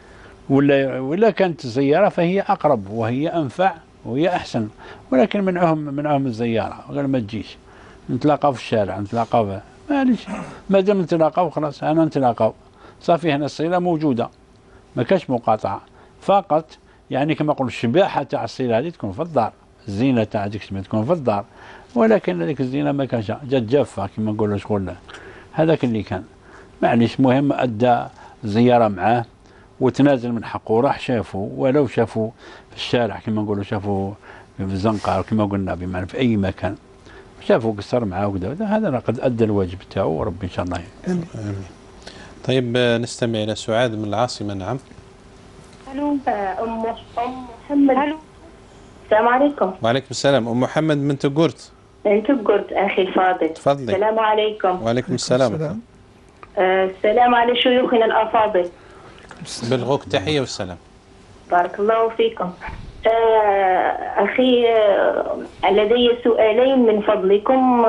ولا كانت الزياره فهي اقرب وهي انفع وهي احسن، ولكن منعهم الزياره، قال ما تجيش نتلاقاو في الشارع، نتلاقاو معليش، ما دام نتلاقاو خلاص انا نتلاقاو صافي. هنا الصله موجوده، ما كاش مقاطعه فقط. يعني كما نقول الشباحه تاع الصله هذه تكون في الدار، الزينه تاع ديك تكون في الدار، ولكن هذيك الزينه ما كانش، جات جافه كما نقولوا شغل هذاك اللي كان. معليش، مهم ادى زياره معاه وتنازل من حقه، راح شافوا ولو شافوا في الشارع كما نقولوا، شافوا في الزنقه كما قلنا بمعنى في اي مكان، شافوا قصر معاه وكذا، هذا قد ادى الواجب تاعو، وربي ان شاء الله امين. طيب نستمع الى سعاد من العاصمه. نعم. الو ام محمد. الو السلام عليكم. وعليكم السلام. ام محمد من تقرت. من تقرت اخي الفاضل. تفضلي. السلام عليكم. وعليكم السلام. السلام على شيوخنا الافاضل. بلغوك تحيه والسلام. بارك الله فيكم. اخي لدي سؤالين من فضلكم،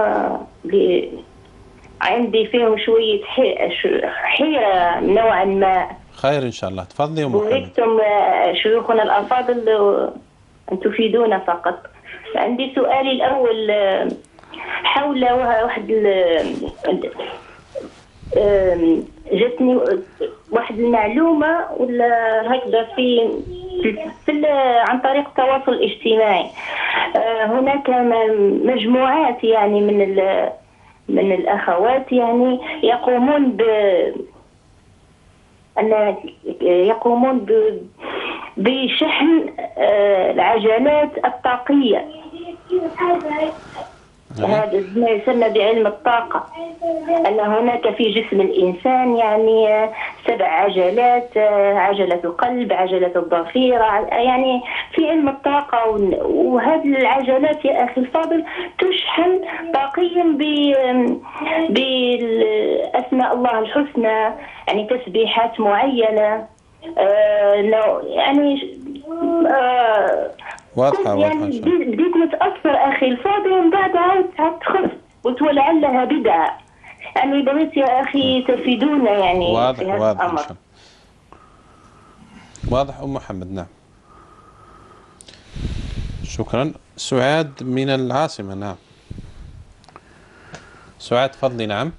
عندي فيهم شويه حيره نوعا ما. خير ان شاء الله، تفضلي يا ام محمد. بوريكم شيوخنا الافاضل ان تفيدونا فقط. عندي سؤالي الاول حول واحد جاتني واحد المعلومه ولا هكذا في عن طريق التواصل الاجتماعي. هناك مجموعات يعني من الاخوات يعني يقومون بشحن العجلات الطاقيه هذا ما يسمى بعلم الطاقة، أن هناك في جسم الإنسان يعني 7 عجلات، عجلة القلب، عجلة الضفيرة، يعني في علم الطاقة. وهذه العجلات يا أخي الفاضل تشحن طاقيا بأسماء الله الحسنى، يعني تسبيحات معينة، يعني واضحة يعني بديت متأثر أخي الفاضل، ومن بعد عاد تخف قلت ولعلها بدعة. يعني بغيت يا أخي تفيدونا يعني واضح في هذا واضح الأمر. واضح أم محمد. نعم شكرا. سعاد من العاصمة. نعم سعاد تفضلي. نعم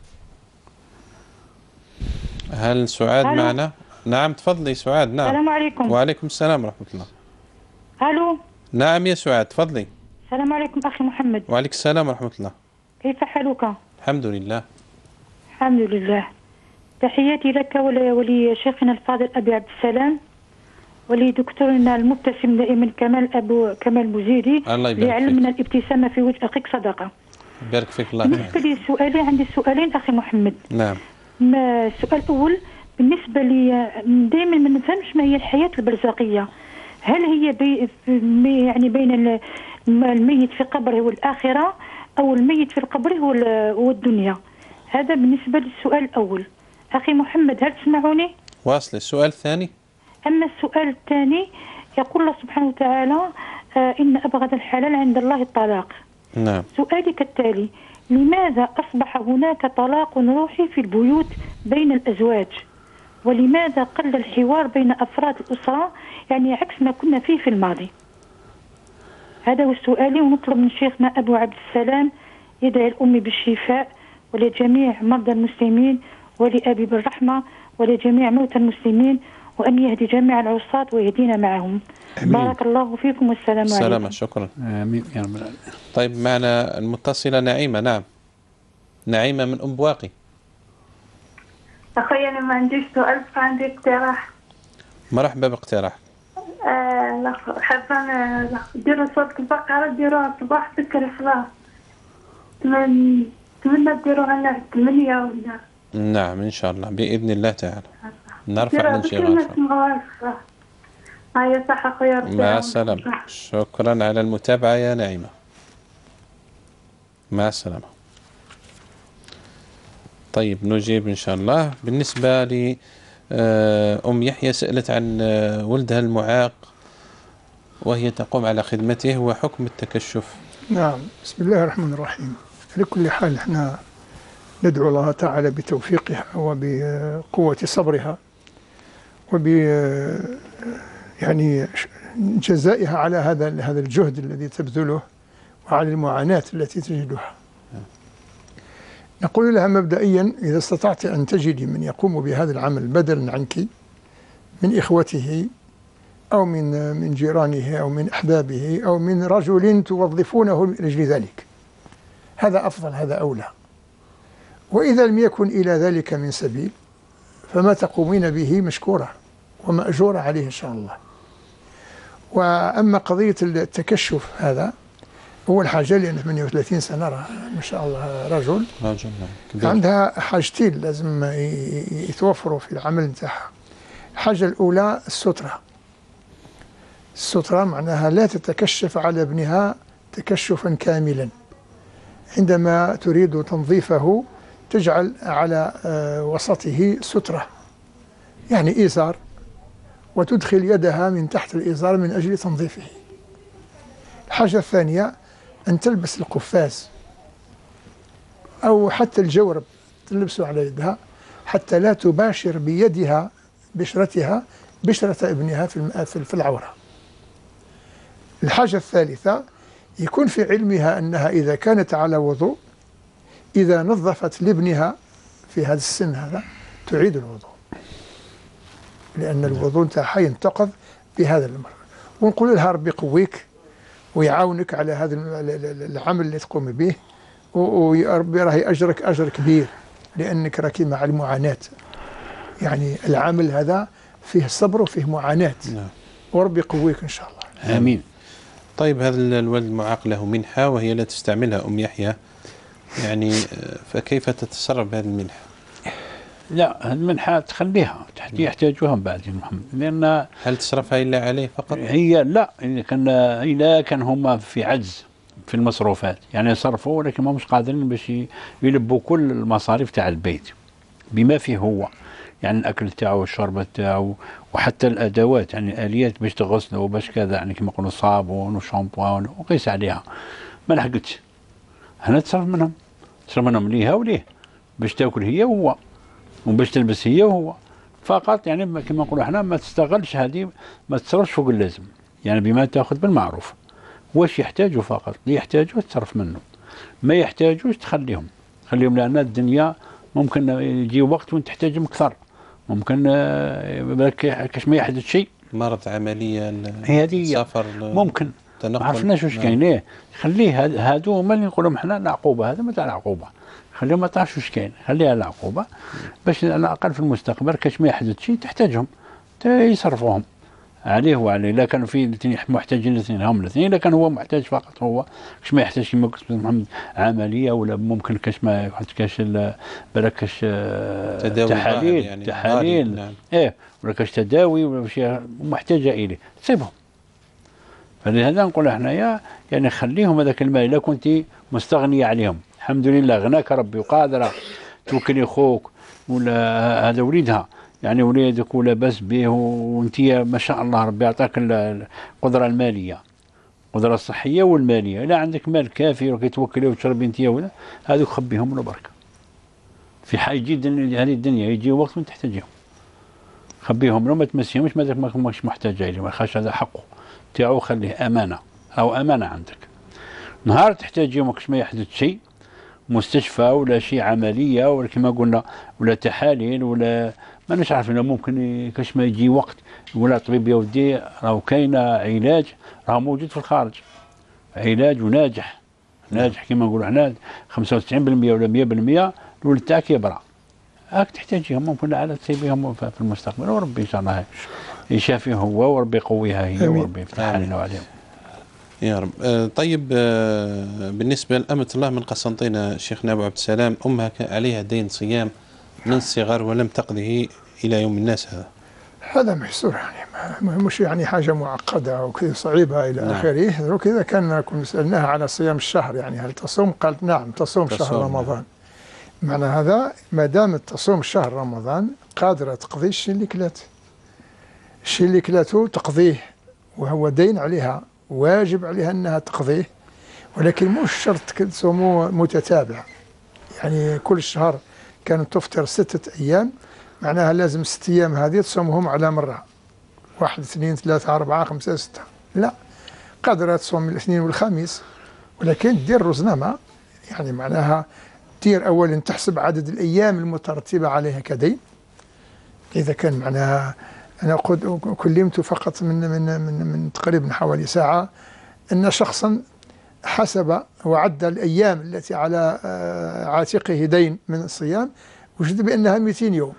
هل سعاد معنا؟ نعم تفضلي سعاد. نعم السلام عليكم. وعليكم السلام ورحمة الله. الو. نعم يا سعاد تفضلي. السلام عليكم أخي محمد. وعليكم السلام ورحمة الله. كيف حالك؟ الحمد لله. الحمد لله. تحياتي لك ولي شيخنا الفاضل أبي عبد السلام، ولدكتورنا المبتسم دائما كمال بوزيدي، ليعلمنا الابتسامة في وجه أخيك صدقة. بارك فيك الله تعالى. بالنسبة لي سؤالي، عندي سؤالين أخي محمد. نعم. السؤال الأول بالنسبة لي دائما ما نفهمش ما هي الحياة البرزخية. هل هي يعني بين الميت في قبره والآخرة، أو الميت في القبر والدنيا؟ هذا بالنسبة للسؤال الأول. أخي محمد هل تسمعوني؟ واصل. السؤال الثاني. أما السؤال الثاني يقول الله سبحانه وتعالى إن أبغض الحلال عند الله الطلاق. نعم. سؤالي كالتالي: لماذا أصبح هناك طلاق روحي في البيوت بين الأزواج؟ ولماذا قل الحوار بين أفراد الأسرة، يعني عكس ما كنا فيه في الماضي؟ هذا هو سؤالي، ونطلب من شيخنا أبو عبد السلام يدعي الأم بالشفاء، ولجميع مرضى المسلمين، ولأبي بالرحمة، ولجميع موتى المسلمين، وأن يهدي جميع العصاة ويهدينا معهم. أمين. بارك الله فيكم والسلام عليكم. شكرا. آمين يا رب العالمين. طيب معنا المتصلة نعيمة. نعم نعيمة من أم بواقي. أخي أنا ما عنديش سؤال، عندي اقتراح. مرحبا باقتراح. حابة ديروا صوت البقرة، ديروها صباح ذكر صلاة. نتمنى ديروها لنا 8 ولا. نعم إن شاء الله بإذن الله تعالى نرفع من شيء. هيا صح أخويا. مع السلامة. شكرا على المتابعة يا نعيمة. مع السلامة. طيب نجيب إن شاء الله. بالنسبة لأم يحيى سألت عن ولدها المعاق وهي تقوم على خدمته وحكم التكشف. نعم بسم الله الرحمن الرحيم. على كل حال احنا ندعو الله تعالى بتوفيقها وبقوة صبرها يعني جزائها على هذا الجهد الذي تبذله وعلى المعاناة التي تجدها. نقول لها مبدئيا: إذا استطعت أن تجدي من يقوم بهذا العمل بدلا عنك من إخوته أو من جيرانه أو من أحبابه أو من رجل توظفونه من أجل ذلك، هذا أفضل، هذا أولى. وإذا لم يكن إلى ذلك من سبيل فما تقومين به مشكورة ومأجورة عليه إن شاء الله. وأما قضية التكشف هذا، أول حاجة لأن 38 سنة ما شاء الله رجل عندها حاجتين لازم يتوفروا في العمل نتاعها. الحاجة الأولى السترة. السترة معناها لا تتكشف على ابنها تكشفا كاملا. عندما تريد تنظيفه تجعل على وسطه سترة، يعني إزار، وتدخل يدها من تحت الإزار من أجل تنظيفه. الحاجة الثانية أن تلبس القفاز أو حتى الجورب تلبسه على يدها حتى لا تباشر بيدها بشرتها بشرة ابنها في العورة. الحاجة الثالثة يكون في علمها أنها إذا كانت على وضوء، إذا نظفت لابنها في هذا السن هذا تعيد الوضوء، لأن الوضوء نتاعها ينتقض بهذا الأمر. ونقول لها ربي يقويك ويعاونك على هذا العمل اللي تقوم به، وربي راهي أجرك أجر كبير، لأنك راكي مع المعاناة. يعني العمل هذا فيه صبر وفيه معاناة. وربي يقويك إن شاء الله. آمين. طيب هذا الولد المعاق له منحة وهي لا تستعملها أم يحيى، يعني فكيف تتصرف بهذه المنحة؟ لا المنحة تخليها يحتاجوها بعد محمد، لأن هل تصرفها إلا عليه فقط؟ هي لا، إذا كان هما في عجز في المصروفات يعني يصرفوا، ولكن ما مش قادرين باش يلبوا كل المصاريف تاع البيت بما فيه هو، يعني الأكل تاعو والشرب تاعو وحتى الأدوات، يعني الآليات باش تغسله وباش كذا، يعني كما نقولوا صابون وشامبوان وقيس عليها ما لحقتش. هنا تصرف منهم ليها وليه، باش تاكل هي وهو وباش تلبس هي وهو فقط، يعني كما نقولوا احنا ما تستغلش هذه، ما تصرفش فوق اللازم، يعني بما تاخذ بالمعروف. واش يحتاجوا فقط، اللي يحتاجوا تصرف منه، ما يحتاجوش تخليهم لأن الدنيا ممكن يجي وقت وانت تحتاجهم أكثر، ممكن بالك كاش ما يحدث شيء، مرض، عملية، سفر، ممكن ما عرفناش واش كاين. ليه خليه هادو هما اللي نقولوا احنا العقوبة، هذا ما تاع العقوبة، خليهم ما تعرفش واش كاين، خليها العقوبة باش على الأقل في المستقبل كاش ما يحدث شيء تحتاجهم يصرفوهم عليه وعليه. لا كانوا في الاثنين محتاجين الاثنين، هم الاثنين. لا كان هو محتاج فقط، هو كاش ما يحتاج كما قلت محمد عمليه، ولا ممكن كاش ما يحط كاش بالك كاش تحاليل يعني تحاليل نعم. ولا كاش تداوي ولا شيء محتاجه اليه سيبهم. فلهذا نقول احنا يعني خليهم هذاك المال. الا كنت مستغنيه عليهم الحمد لله، غناك ربي وقادره توكلي خوك ولا هذا وليدها، يعني وليدك ولا بس به، وانت ما شاء الله ربي يعطيك القدره الماليه، القدره الصحيه والماليه. لا عندك مال كافي وكتوكلي وتشربي انت ولا هذوك خبيهم له بركه. في حاجه هذه الدنيا يجي وقت وانت تحتاجهم، خبيهم له، ما تمسيهمش مادام ماكش محتاج اليه، ما خاش هذا حقه تاعو، خليه امانه او امانه عندك. نهار تحتاجهم وكش ما يحدث شيء، مستشفى ولا شيء عمليه ولا كما قلنا ولا تحاليل ولا ماناش عارفين، ممكن كاش ما يجي وقت ولا طبيب يا ودي راهو كاين علاج راه موجود في الخارج، علاج وناجح كما نقولوا حنا 95% ولا 100% الولد تاعك يبرا. هاك تحتاجيهم ممكن على تسيبيهم في المستقبل، وربي ان شاء الله يشافيه هو وربي يقويها هي وربي يفتح علينا وعليهم يا رب. طيب بالنسبه لأمة الله من قسنطينة شيخنا ابو عبد السلام، امها عليها دين صيام من الصغر ولم تقضه الى يوم الناس، هذا محسور، يعني مش يعني حاجه معقده او كذا صعيبه الى اخره. وكذا كنا سالناها على صيام الشهر، يعني هل تصوم؟ قالت نعم تصوم شهر رمضان. معنى هذا ما دام تصوم شهر رمضان قادره تقضي الشيء اللي كلاته تقضيه، وهو دين عليها واجب عليها انها تقضيه، ولكن مش شرط تصوموا متتابع. يعني كل شهر كانت تفطر 6 أيام، معناها لازم 6 أيام هذه تصومهم على مرة، 1 2 3 4 5 6. لا، قادرة تصوم الاثنين والخميس، ولكن دير رزنامة، يعني معناها دير أولا تحسب عدد الأيام المترتبة عليها كدين. إذا كان معناها أنا كلمت فقط من تقريبا حوالي ساعة أن شخصا حسب وعد الأيام التي على عاتقه دين من الصيام، وجد بأنها 200 يوم.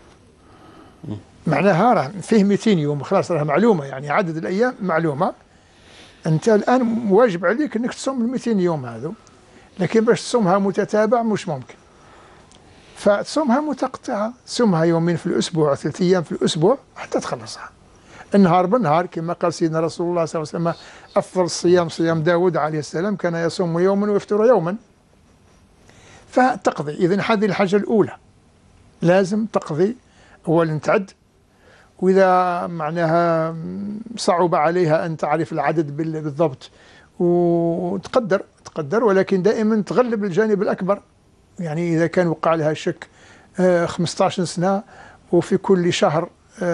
معناها راه فيه 200 يوم خلاص، راه معلومة، يعني عدد الأيام معلومة. أنت الآن واجب عليك أنك تصوم ال 200 يوم هذو، لكن باش تصومها متتابع مش ممكن، فتصومها متقطعة، تصومها يومين في الأسبوع 3 أيام في الأسبوع حتى تخلصها النهار بالنهار، كما قال سيدنا رسول الله صلى الله عليه وسلم أفضل الصيام صيام داود عليه السلام، كان يصوم يوما ويفطر يوما. فتقضي. إذن هذه الحاجة الأولى، لازم تقضي أولا تعد، وإذا معناها صعب عليها أن تعرف العدد بالضبط وتقدر، ولكن دائما تغلب الجانب الأكبر. يعني إذا كان وقع لها شك 15 سنة وفي كل شهر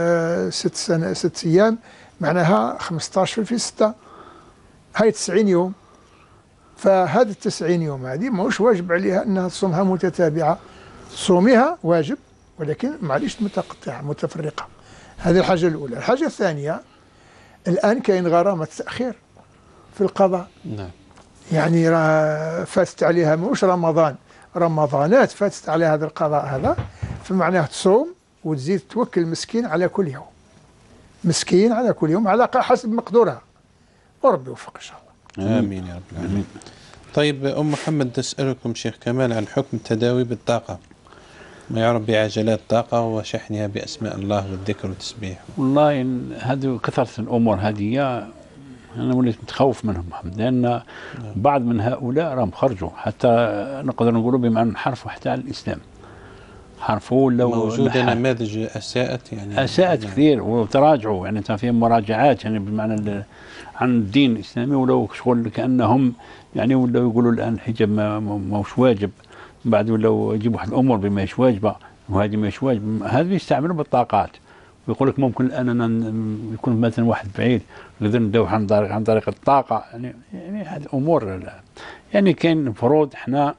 6 أيام، معناها 15 في 6 هاي 90 يوم. فهذه 90 يوم هذه ماهوش واجب عليها أنها تصومها متتابعة، تصوميها واجب ولكن معليش متقطعة متفرقة. هذه الحاجة الأولى. الحاجة الثانية، الآن كاين غرامة تأخير في القضاء. نعم. يعني فاتت عليها مش رمضانات فاتت على هذا القضاء هذا، فمعناه تصوم وتزيد توكل مسكين على كل يوم، على حسب مقدورها، وربي يوفق إن شاء الله. آمين يا رب العالمين. طيب أم محمد تسألكم شيخ كمال عن حكم التداوي بالطاقة، ما يعرف بعجلات الطاقة وشحنها بأسماء الله والذكر والتسبيح. والله هذه كثرة الأمور هذه أنا وليت متخوف منهم، لأن بعض من هؤلاء راهم خرجوا حتى نقدر نقولوا بما أن حرفوا حتى على الإسلام، حرفوا لو موجودة نماذج أساءت يعني أساءت كثير وتراجعوا، يعني كان فيهم مراجعات يعني بمعنى عن الدين الإسلامي، ولو شغل كأنهم يعني ولو يقولوا الآن الحجاب ما هوش واجب، بعد ولو يجيبوا واحد الأمور بما هيش واجبة وهذه ما هيش واجب، هذا يستعملوا بالطاقات، ويقول لك ممكن الآن يكون مثلا واحد بعيد نقدر ندوح عن طريق الطاقة، يعني هذه أمور يعني كاين مفروض احنا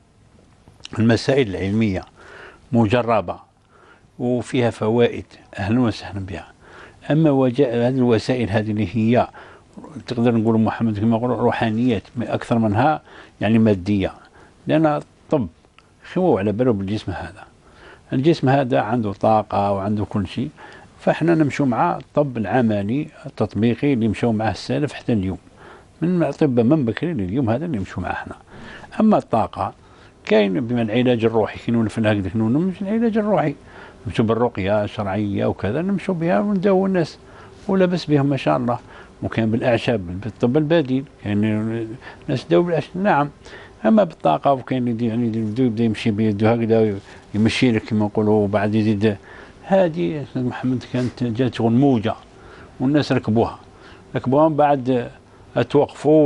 المسائل العلمية مجربة وفيها فوائد أهلا وسهلا بها، أما هذه الوسائل هذه اللي هي تقدر نقول محمد كما يقول روحانيات أكثر منها يعني مادية، لأن الطب خو على باله بالجسم هذا، الجسم هذا عنده طاقة وعنده كل شيء، فإحنا نمشوا مع الطب العملي التطبيقي اللي مشوا معه السلف حتى اليوم، من أطباء من بكري لليوم هذا اللي نمشوا معه احنا. أما الطاقة كاين بما العلاج الروحي كاين في هكذا نمشي العلاج الروحي، نمشوا بالرقية الشرعية وكذا نمشوا بها ونداووا الناس ولا بس بهم ما شاء الله، وكان بالأعشاب بالطب البديل يعني ناس داو بالأعشاب نعم. أما بالطاقة وكاين اللي يعني يبدا يمشي بيده هكذا يمشي لك كما نقولوا وبعد يزيد، هذه أستاذ محمد كانت جات شغل موجة والناس ركبوها من بعد توقفوا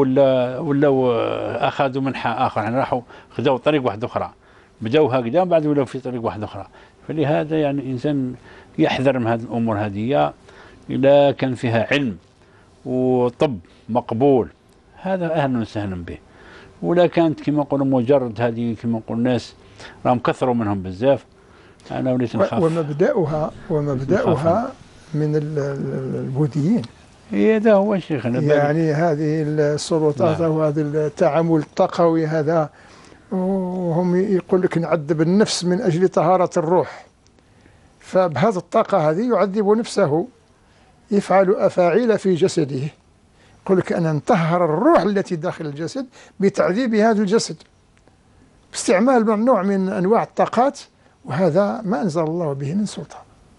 ولا أخذوا منحى آخر، يعني راحوا خذوا طريق واحدة أخرى بداوا هكذا بعد ولاو في طريق واحدة أخرى، فلهذا يعني الإنسان يحذر من هذه الأمور هذه، إذا كان فيها علم وطب مقبول هذا أهلا وسهلا به، ولا كانت كما نقولوا مجرد هذه كما نقول الناس راهم كثروا منهم بزاف، أنا وليت نخاف. ومبدأها من البوذيين، هذا هو شيخنا يعني هذه السلطات وهذا التعامل الطاقوي هذا، وهم يقول لك نعذب النفس من أجل طهارة الروح، فبهذه الطاقة هذه يعذب نفسه، يفعل أفاعيل في جسده، يقول لك أنا نطهر الروح التي داخل الجسد بتعذيب هذا الجسد باستعمال نوع من أنواع الطاقات، وهذا ما أنزل الله به من سلطان.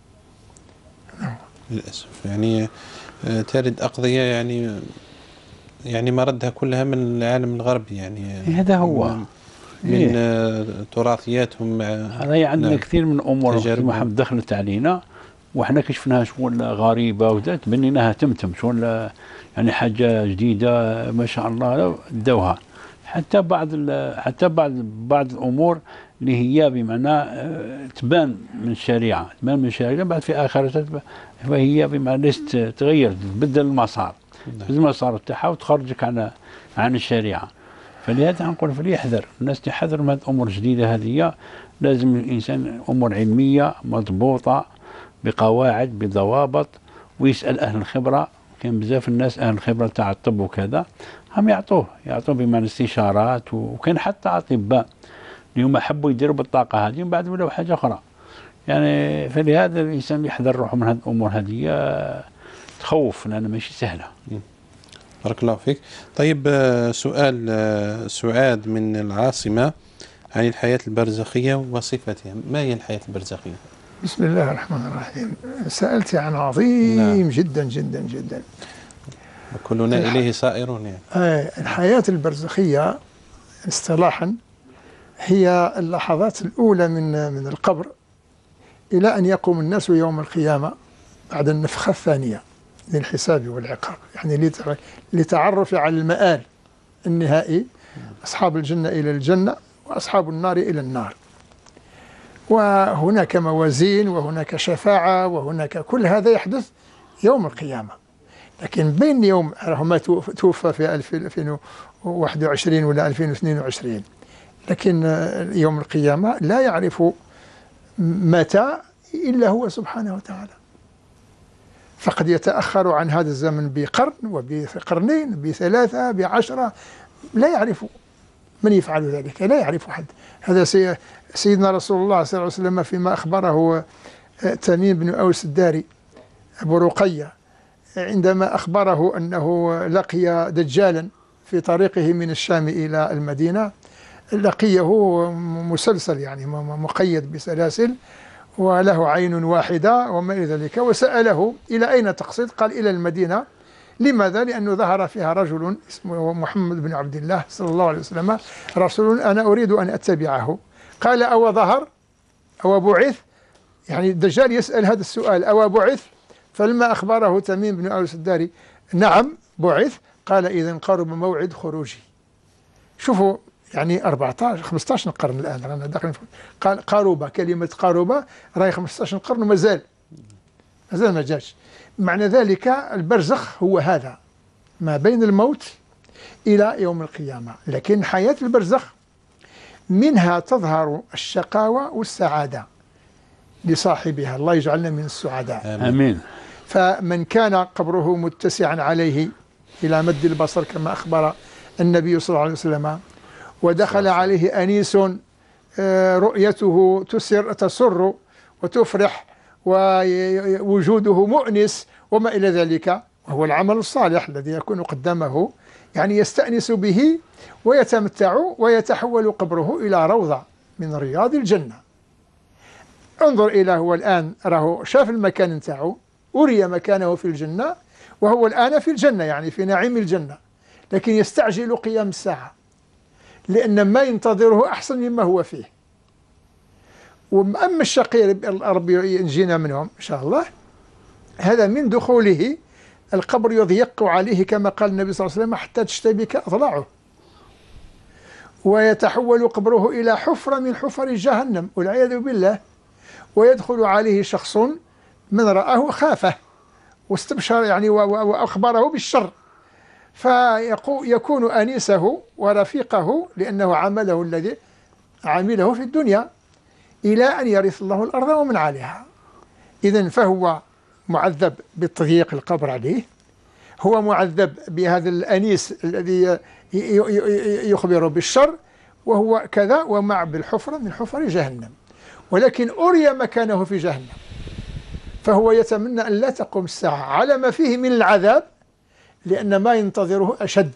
للأسف يعني ترد أقضية يعني مردها كلها من العالم الغربي، يعني هذا هو من تراثياتهم. هذا عندنا كثير من أمور محمد دخلت علينا وإحنا كشفناها شغل غريبة وذات بنيناها تمتم شغل يعني حاجة جديدة ما شاء الله داوها، حتى بعض الأمور اللي هي بمعنى تبان من الشريعة بعد في آخرتها فهي بمعنى ليست تغير تبدل المسار تاعها وتخرجك عن الشريعة، فلهذا نقول فليحذر الناس تحذر من هذه الأمور الجديدة هذه، لازم الإنسان أمور علمية مضبوطة بقواعد بضوابط، ويسأل أهل الخبرة، كان بزاف الناس أهل الخبرة تاع الطب وكذا هم يعطوه بمعنى استشارات، وكان حتى أطباء اليوم حبوا يديروا بالطاقة هذه بعد ولا حاجة أخرى، يعني فلهذا الإنسان يحذر روحه من هذه الأمور هذه تخوف لأنها ماشي سهلة. بارك الله فيك. طيب سؤال سعاد من العاصمة عن الحياة البرزخية وصفتها، ما هي الحياة البرزخية؟ بسم الله الرحمن الرحيم. سألت عن عظيم جدا جدا جدا، وكلنا إليه صائرون يعني. الحياة البرزخية اصطلاحا هي اللحظات الأولى من القبر إلى أن يقوم الناس يوم القيامة بعد النفخة الثانية للحساب والعقاب، يعني لتعرف على المآل النهائي، أصحاب الجنة إلى الجنة وأصحاب النار إلى النار، وهناك موازين وهناك شفاعة وهناك كل هذا يحدث يوم القيامة. لكن بين يوم ما توفى في 2021 ولا 2022، لكن يوم القيامة لا يعرف متى إلا هو سبحانه وتعالى، فقد يتأخر عن هذا الزمن بقرن وبقرنين بثلاثة ب10، لا يعرف من يفعل ذلك، لا يعرف أحد. هذا سيدنا رسول الله صلى الله عليه وسلم فيما أخبره تميم بن أوس الداري أبو رقية عندما أخبره أنه لقي دجالا في طريقه من الشام إلى المدينة، لقيه مسلسل يعني مقيد بسلاسل وله عين واحدة وما إلى ذلك، وسأله إلى أين تقصد؟ قال إلى المدينة. لماذا؟ لأنه ظهر فيها رجل اسمه محمد بن عبد الله صلى الله عليه وسلم، رسول أنا أريد أن أتبعه. قال أو ظهر أو بعث؟ يعني الدجال يسأل هذا السؤال، أو بعث؟ فلما أخبره تميم بن أوس الداري نعم بعث، قال إذن قرب موعد خروجي. شوفوا يعني 15 قرن الآن رانا داخلين، قال قاربة، كلمة قاربة راهي 15 قرن ومازال ما جاش. معنى ذلك البرزخ هو هذا ما بين الموت إلى يوم القيامة، لكن حياة البرزخ منها تظهر الشقاوة والسعادة لصاحبها، الله يجعلنا من السعداء آمين. فمن كان قبره متسعا عليه إلى مد البصر كما أخبر النبي صلى الله عليه وسلم، ودخل عليه أنيس رؤيته تسر وتفرح ووجوده مؤنس وما إلى ذلك، وهو العمل الصالح الذي يكون قدامه، يعني يستأنس به ويتمتع ويتحول قبره إلى روضة من رياض الجنة. انظر إلى هو الآن راه شاف المكان نتاعو، أري مكانه في الجنة وهو الآن في الجنة يعني في نعيم الجنة، لكن يستعجل قيام الساعة لأن ما ينتظره أحسن مما هو فيه. وأما الشقي ربي ينجينا منهم إن شاء الله، هذا من دخوله القبر يضيق عليه كما قال النبي صلى الله عليه وسلم حتى تشتبك أضلاعه، ويتحول قبره إلى حفرة من حفر جهنم والعياذ بالله، ويدخل عليه شخص من رآه خافه واستبشر يعني وأخبره بالشر، فيكون أنيسه ورفيقه لأنه عمله الذي عمله في الدنيا إلى أن يرث الله الأرض ومن عليها. إذن فهو معذب بتضييق القبر عليه، هو معذب بهذا الأنيس الذي يخبر بالشر، وهو كذا ومع بالحفرة من حفر جهنم، ولكن أري مكانه في جهنم، فهو يتمنى أن لا تقوم الساعة على ما فيه من العذاب لأن ما ينتظره أشد.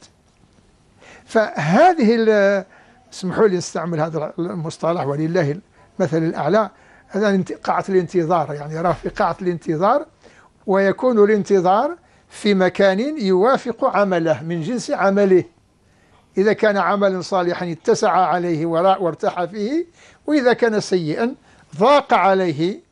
فهذه اسمحوا لي نستعمل هذا المصطلح ولله المثل الأعلى، هذا قاعة الانتظار، يعني راه في قاعة الانتظار، ويكون الانتظار في مكان يوافق عمله من جنس عمله، إذا كان عملا صالحا اتسع عليه وارتاح فيه، وإذا كان سيئا ضاق عليه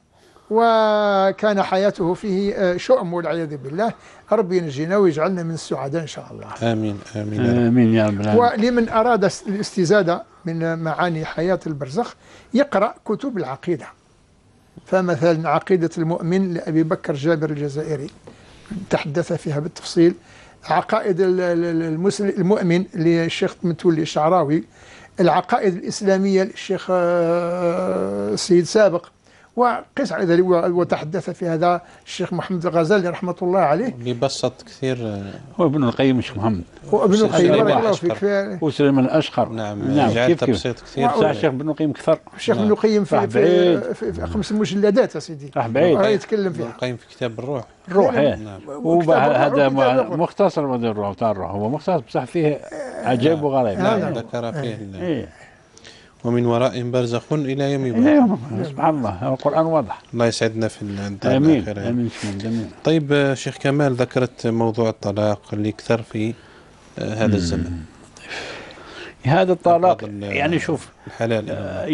وكان حياته فيه شؤم والعياذ بالله. ربي ينجينا ويجعلنا من السعداء إن شاء الله. آمين آمين آمين يا رب العالمين. ولمن أراد الاستزادة من معاني حياة البرزخ يقرأ كتب العقيدة، فمثلا عقيدة المؤمن لأبي بكر جابر الجزائري تحدث فيها بالتفصيل، عقائد المؤمن للشيخ متولي الشعراوي، العقائد الإسلامية للشيخ السيد سابق، وقس على ذلك وتحدث في هذا الشيخ محمد الغزالي رحمة الله عليه، اللي بسط كثير. هو ابن القيم مش محمد، وابن القيم بارك الله فيك، وسليمان الأشقر. نعم جعل تبسيط كثير. الشيخ ابن القيم كثر، الشيخ ابن القيم في 5 مجلدات يا سيدي، راح بعيد يتكلم فيها. ابن القيم في كتاب الروح. نعم. وهذا مختصر من الروح تاع الروح، هو مختصر بصح فيه عجيب وغريب. نعم ذكر فيه ومن وراء برزخ إلى يوم يبعثون. سبحان الله، القرآن واضح. الله يسعدنا في الدار آمين الآخرة. آمين. طيب شيخ كمال، ذكرت موضوع الطلاق اللي كثر في هذا الزمن. هذا الطلاق يعني شوف الحلال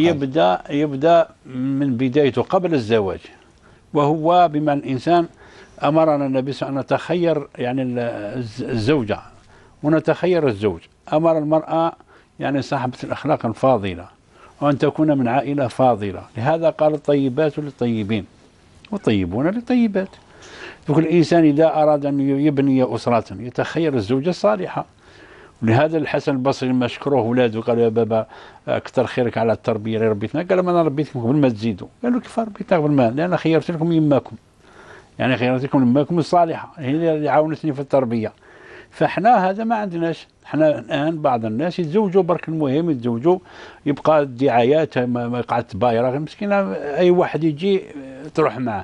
يبدأ من بدايته قبل الزواج، وهو بما الإنسان أمرنا النبي صلى الله عليه وسلم نتخير يعني الزوجة ونتخير الزوج. أمر المرأة يعني صاحبة الأخلاق الفاضلة وأن تكون من عائلة فاضلة، لهذا قال الطيبات للطيبين والطيبون للطيبات. فكل إنسان إذا أراد أن يبني أسرة يتخير الزوجة الصالحة. ولهذا الحسن البصري لما شكروه أولاده قالوا يا بابا كتر خيرك على التربية اللي ربيتنا، قال ما أنا ربيتكم قبل ما تزيدوا. قالوا كيف ربيتنا قبل ما؟ لأن خيرت لكم يماكم، يعني خيرت لكم يماكم الصالحة، هي اللي عاونتني في التربية. فاحنا هذا ما عندناش، احنا الان بعض الناس يتزوجوا برك، المهم يتزوجوا يبقى الدعايات ما قعدت بايره مسكينه، اي واحد يجي تروح معه،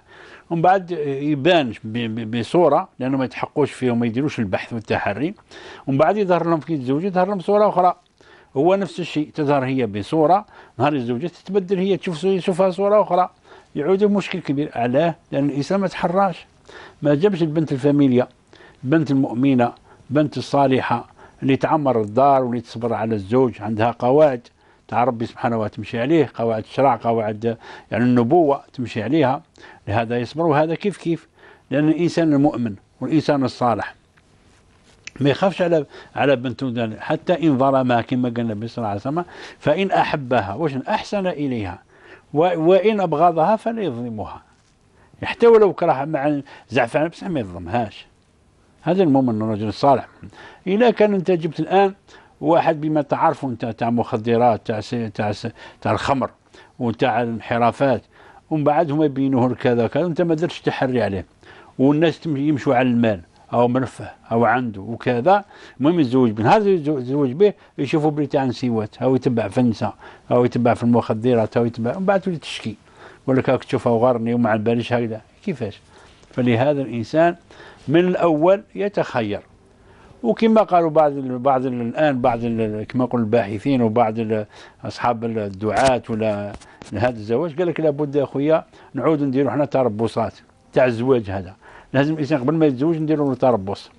ومن بعد يبان بصوره لانه ما يتحقوش فيه وما يديروش البحث والتحري، ومن بعد يظهر لهم كي يتزوجوا يظهر لهم صوره اخرى. هو نفس الشيء، تظهر هي بصوره، نهار الزوجه تتبدل هي يشوفها صوره اخرى، يعود مشكل كبير. علاه؟ لان الانسان ما تحراش، ما جابش البنت الفاميليا، البنت المؤمنه، البنت الصالحه اللي تعمر الدار واللي تصبر على الزوج، عندها قواعد تاع ربي سبحانه وتعالى تمشي عليه، قواعد الشرع، قواعد يعني النبوة تمشي عليها، لهذا يصبر. وهذا كيف كيف، لأن الإنسان المؤمن والإنسان الصالح ما يخافش على بنته، حتى إن ظلمها كما قال النبي صلى الله عليه وسلم فإن أحبها واش أحسن إليها وإن أبغضها فلا يظلمها، حتى ولو كره مع زعفان بصح ما يظلمهاش. هذا المؤمن الرجل الصالح. إذا كان أنت جبت الآن واحد بما تعرفوا انت تاع مخدرات تاع الخمر وتاع الانحرافات، ومن بعد هما يبينوه لك كذا كذا، انت ما درتش تحري عليه، والناس يمشوا على المال او مرفه او عنده وكذا، المهم يتزوج به، هذا يتزوج به يشوفوا بلي تاع نسيوات او يتبع في النساء او يتبع في المخدرات او يتبع، ومن بعد تولي تشكي يقول لك هاك تشوفه وغرني وما على باليش هكذا، كيفاش؟ فلهذا الانسان من الاول يتخير. وكما قالوا بعض الان بعض كما يقول الباحثين وبعض اصحاب الدعاة ولا لهذا الزواج، قال لك لابد يا خويا نعود نديروا حنا تربصات تاع الزواج. هذا لازم الانسان قبل ما يتزوج نديروا له تربص،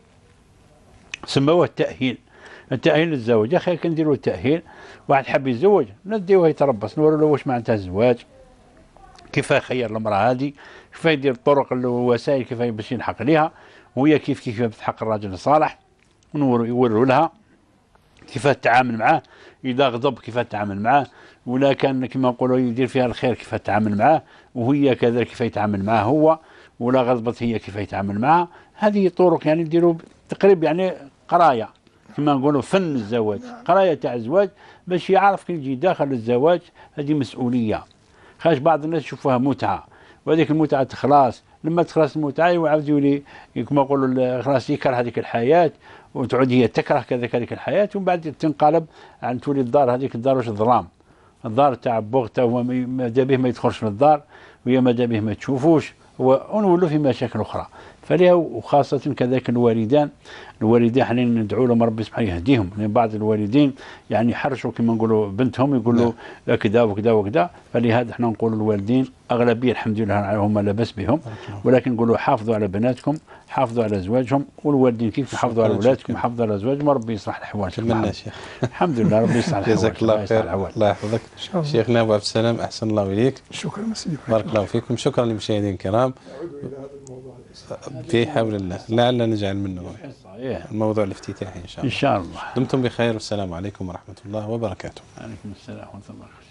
سموه التاهيل، التاهيل للزواج. يا اخي كنديروا التاهيل، واحد حاب يتزوج نديوه يتربص، نوروا له واش معناتها الزواج، كيف يخير المراه هذه، كيف يدير الطرق الوسائل كيف باش يلحق ليها، وهي كيف تلحق الراجل الصالح، يوروا لها كيف تتعامل معاه، اذا غضب كيف تتعامل معاه، ولا كان كما نقولوا يدير فيها الخير كيف تتعامل معاه، وهي كذلك كيف يتعامل معاه هو، ولا غضبت هي كيف يتعامل معها. هذه طرق يعني نديروا تقريبا يعني قرايه كما نقولوا فن الزواج، قرايه تاع الزواج باش يعرف كي يجي داخل الزواج هذه مسؤوليه. خاش بعض الناس يشوفوها متعه، وهذيك المتعه تخلص، لما تخلص المتعه يعاود يولي كما نقولوا خلاص يكره هذيك الحياه، وتعود هي تكره كذلك هذيك الحياه، ومن بعد تنقلب عن تولي الدار هذيك الدار واش ظلام، الدار تاع بوغتا هو ماذا به ما يدخلش للدار، وهي ماذا به ما تشوفوش، ونولوا في مشاكل اخرى. فليها وخاصه كذلك الوالدان حنا ندعو لهم ربي سبحانه يهديهم، لان بعض الوالدين يعني يحرشوا كما نقولوا بنتهم يقولوا كذا وكذا وكذا. فلهذا احنا نقول الوالدين اغلبيه الحمد لله هم لا باس بهم، ولكن نقولوا حافظوا على بناتكم، حافظوا على ازواجهم، والوالدين كيف يحافظوا على اولادكم يحافظوا على ازواجهم، وربي يصلح الاحوال. تمنى شيخ. الحمد لله ربي يصلح الاحوال. جزاك الله خير، الله يحفظك شيخنا ابو عبد السلام، احسن الله اليك. شكرا سيدي، بارك الله فيكم. شكرا للمشاهدين الكرام. في حول الله لعل نجعل منه الموضوع الافتتاحي ان شاء الله. ان شاء الله. دمتم بخير، والسلام عليكم ورحمه الله وبركاته. وعليكم السلام ورحمه الله.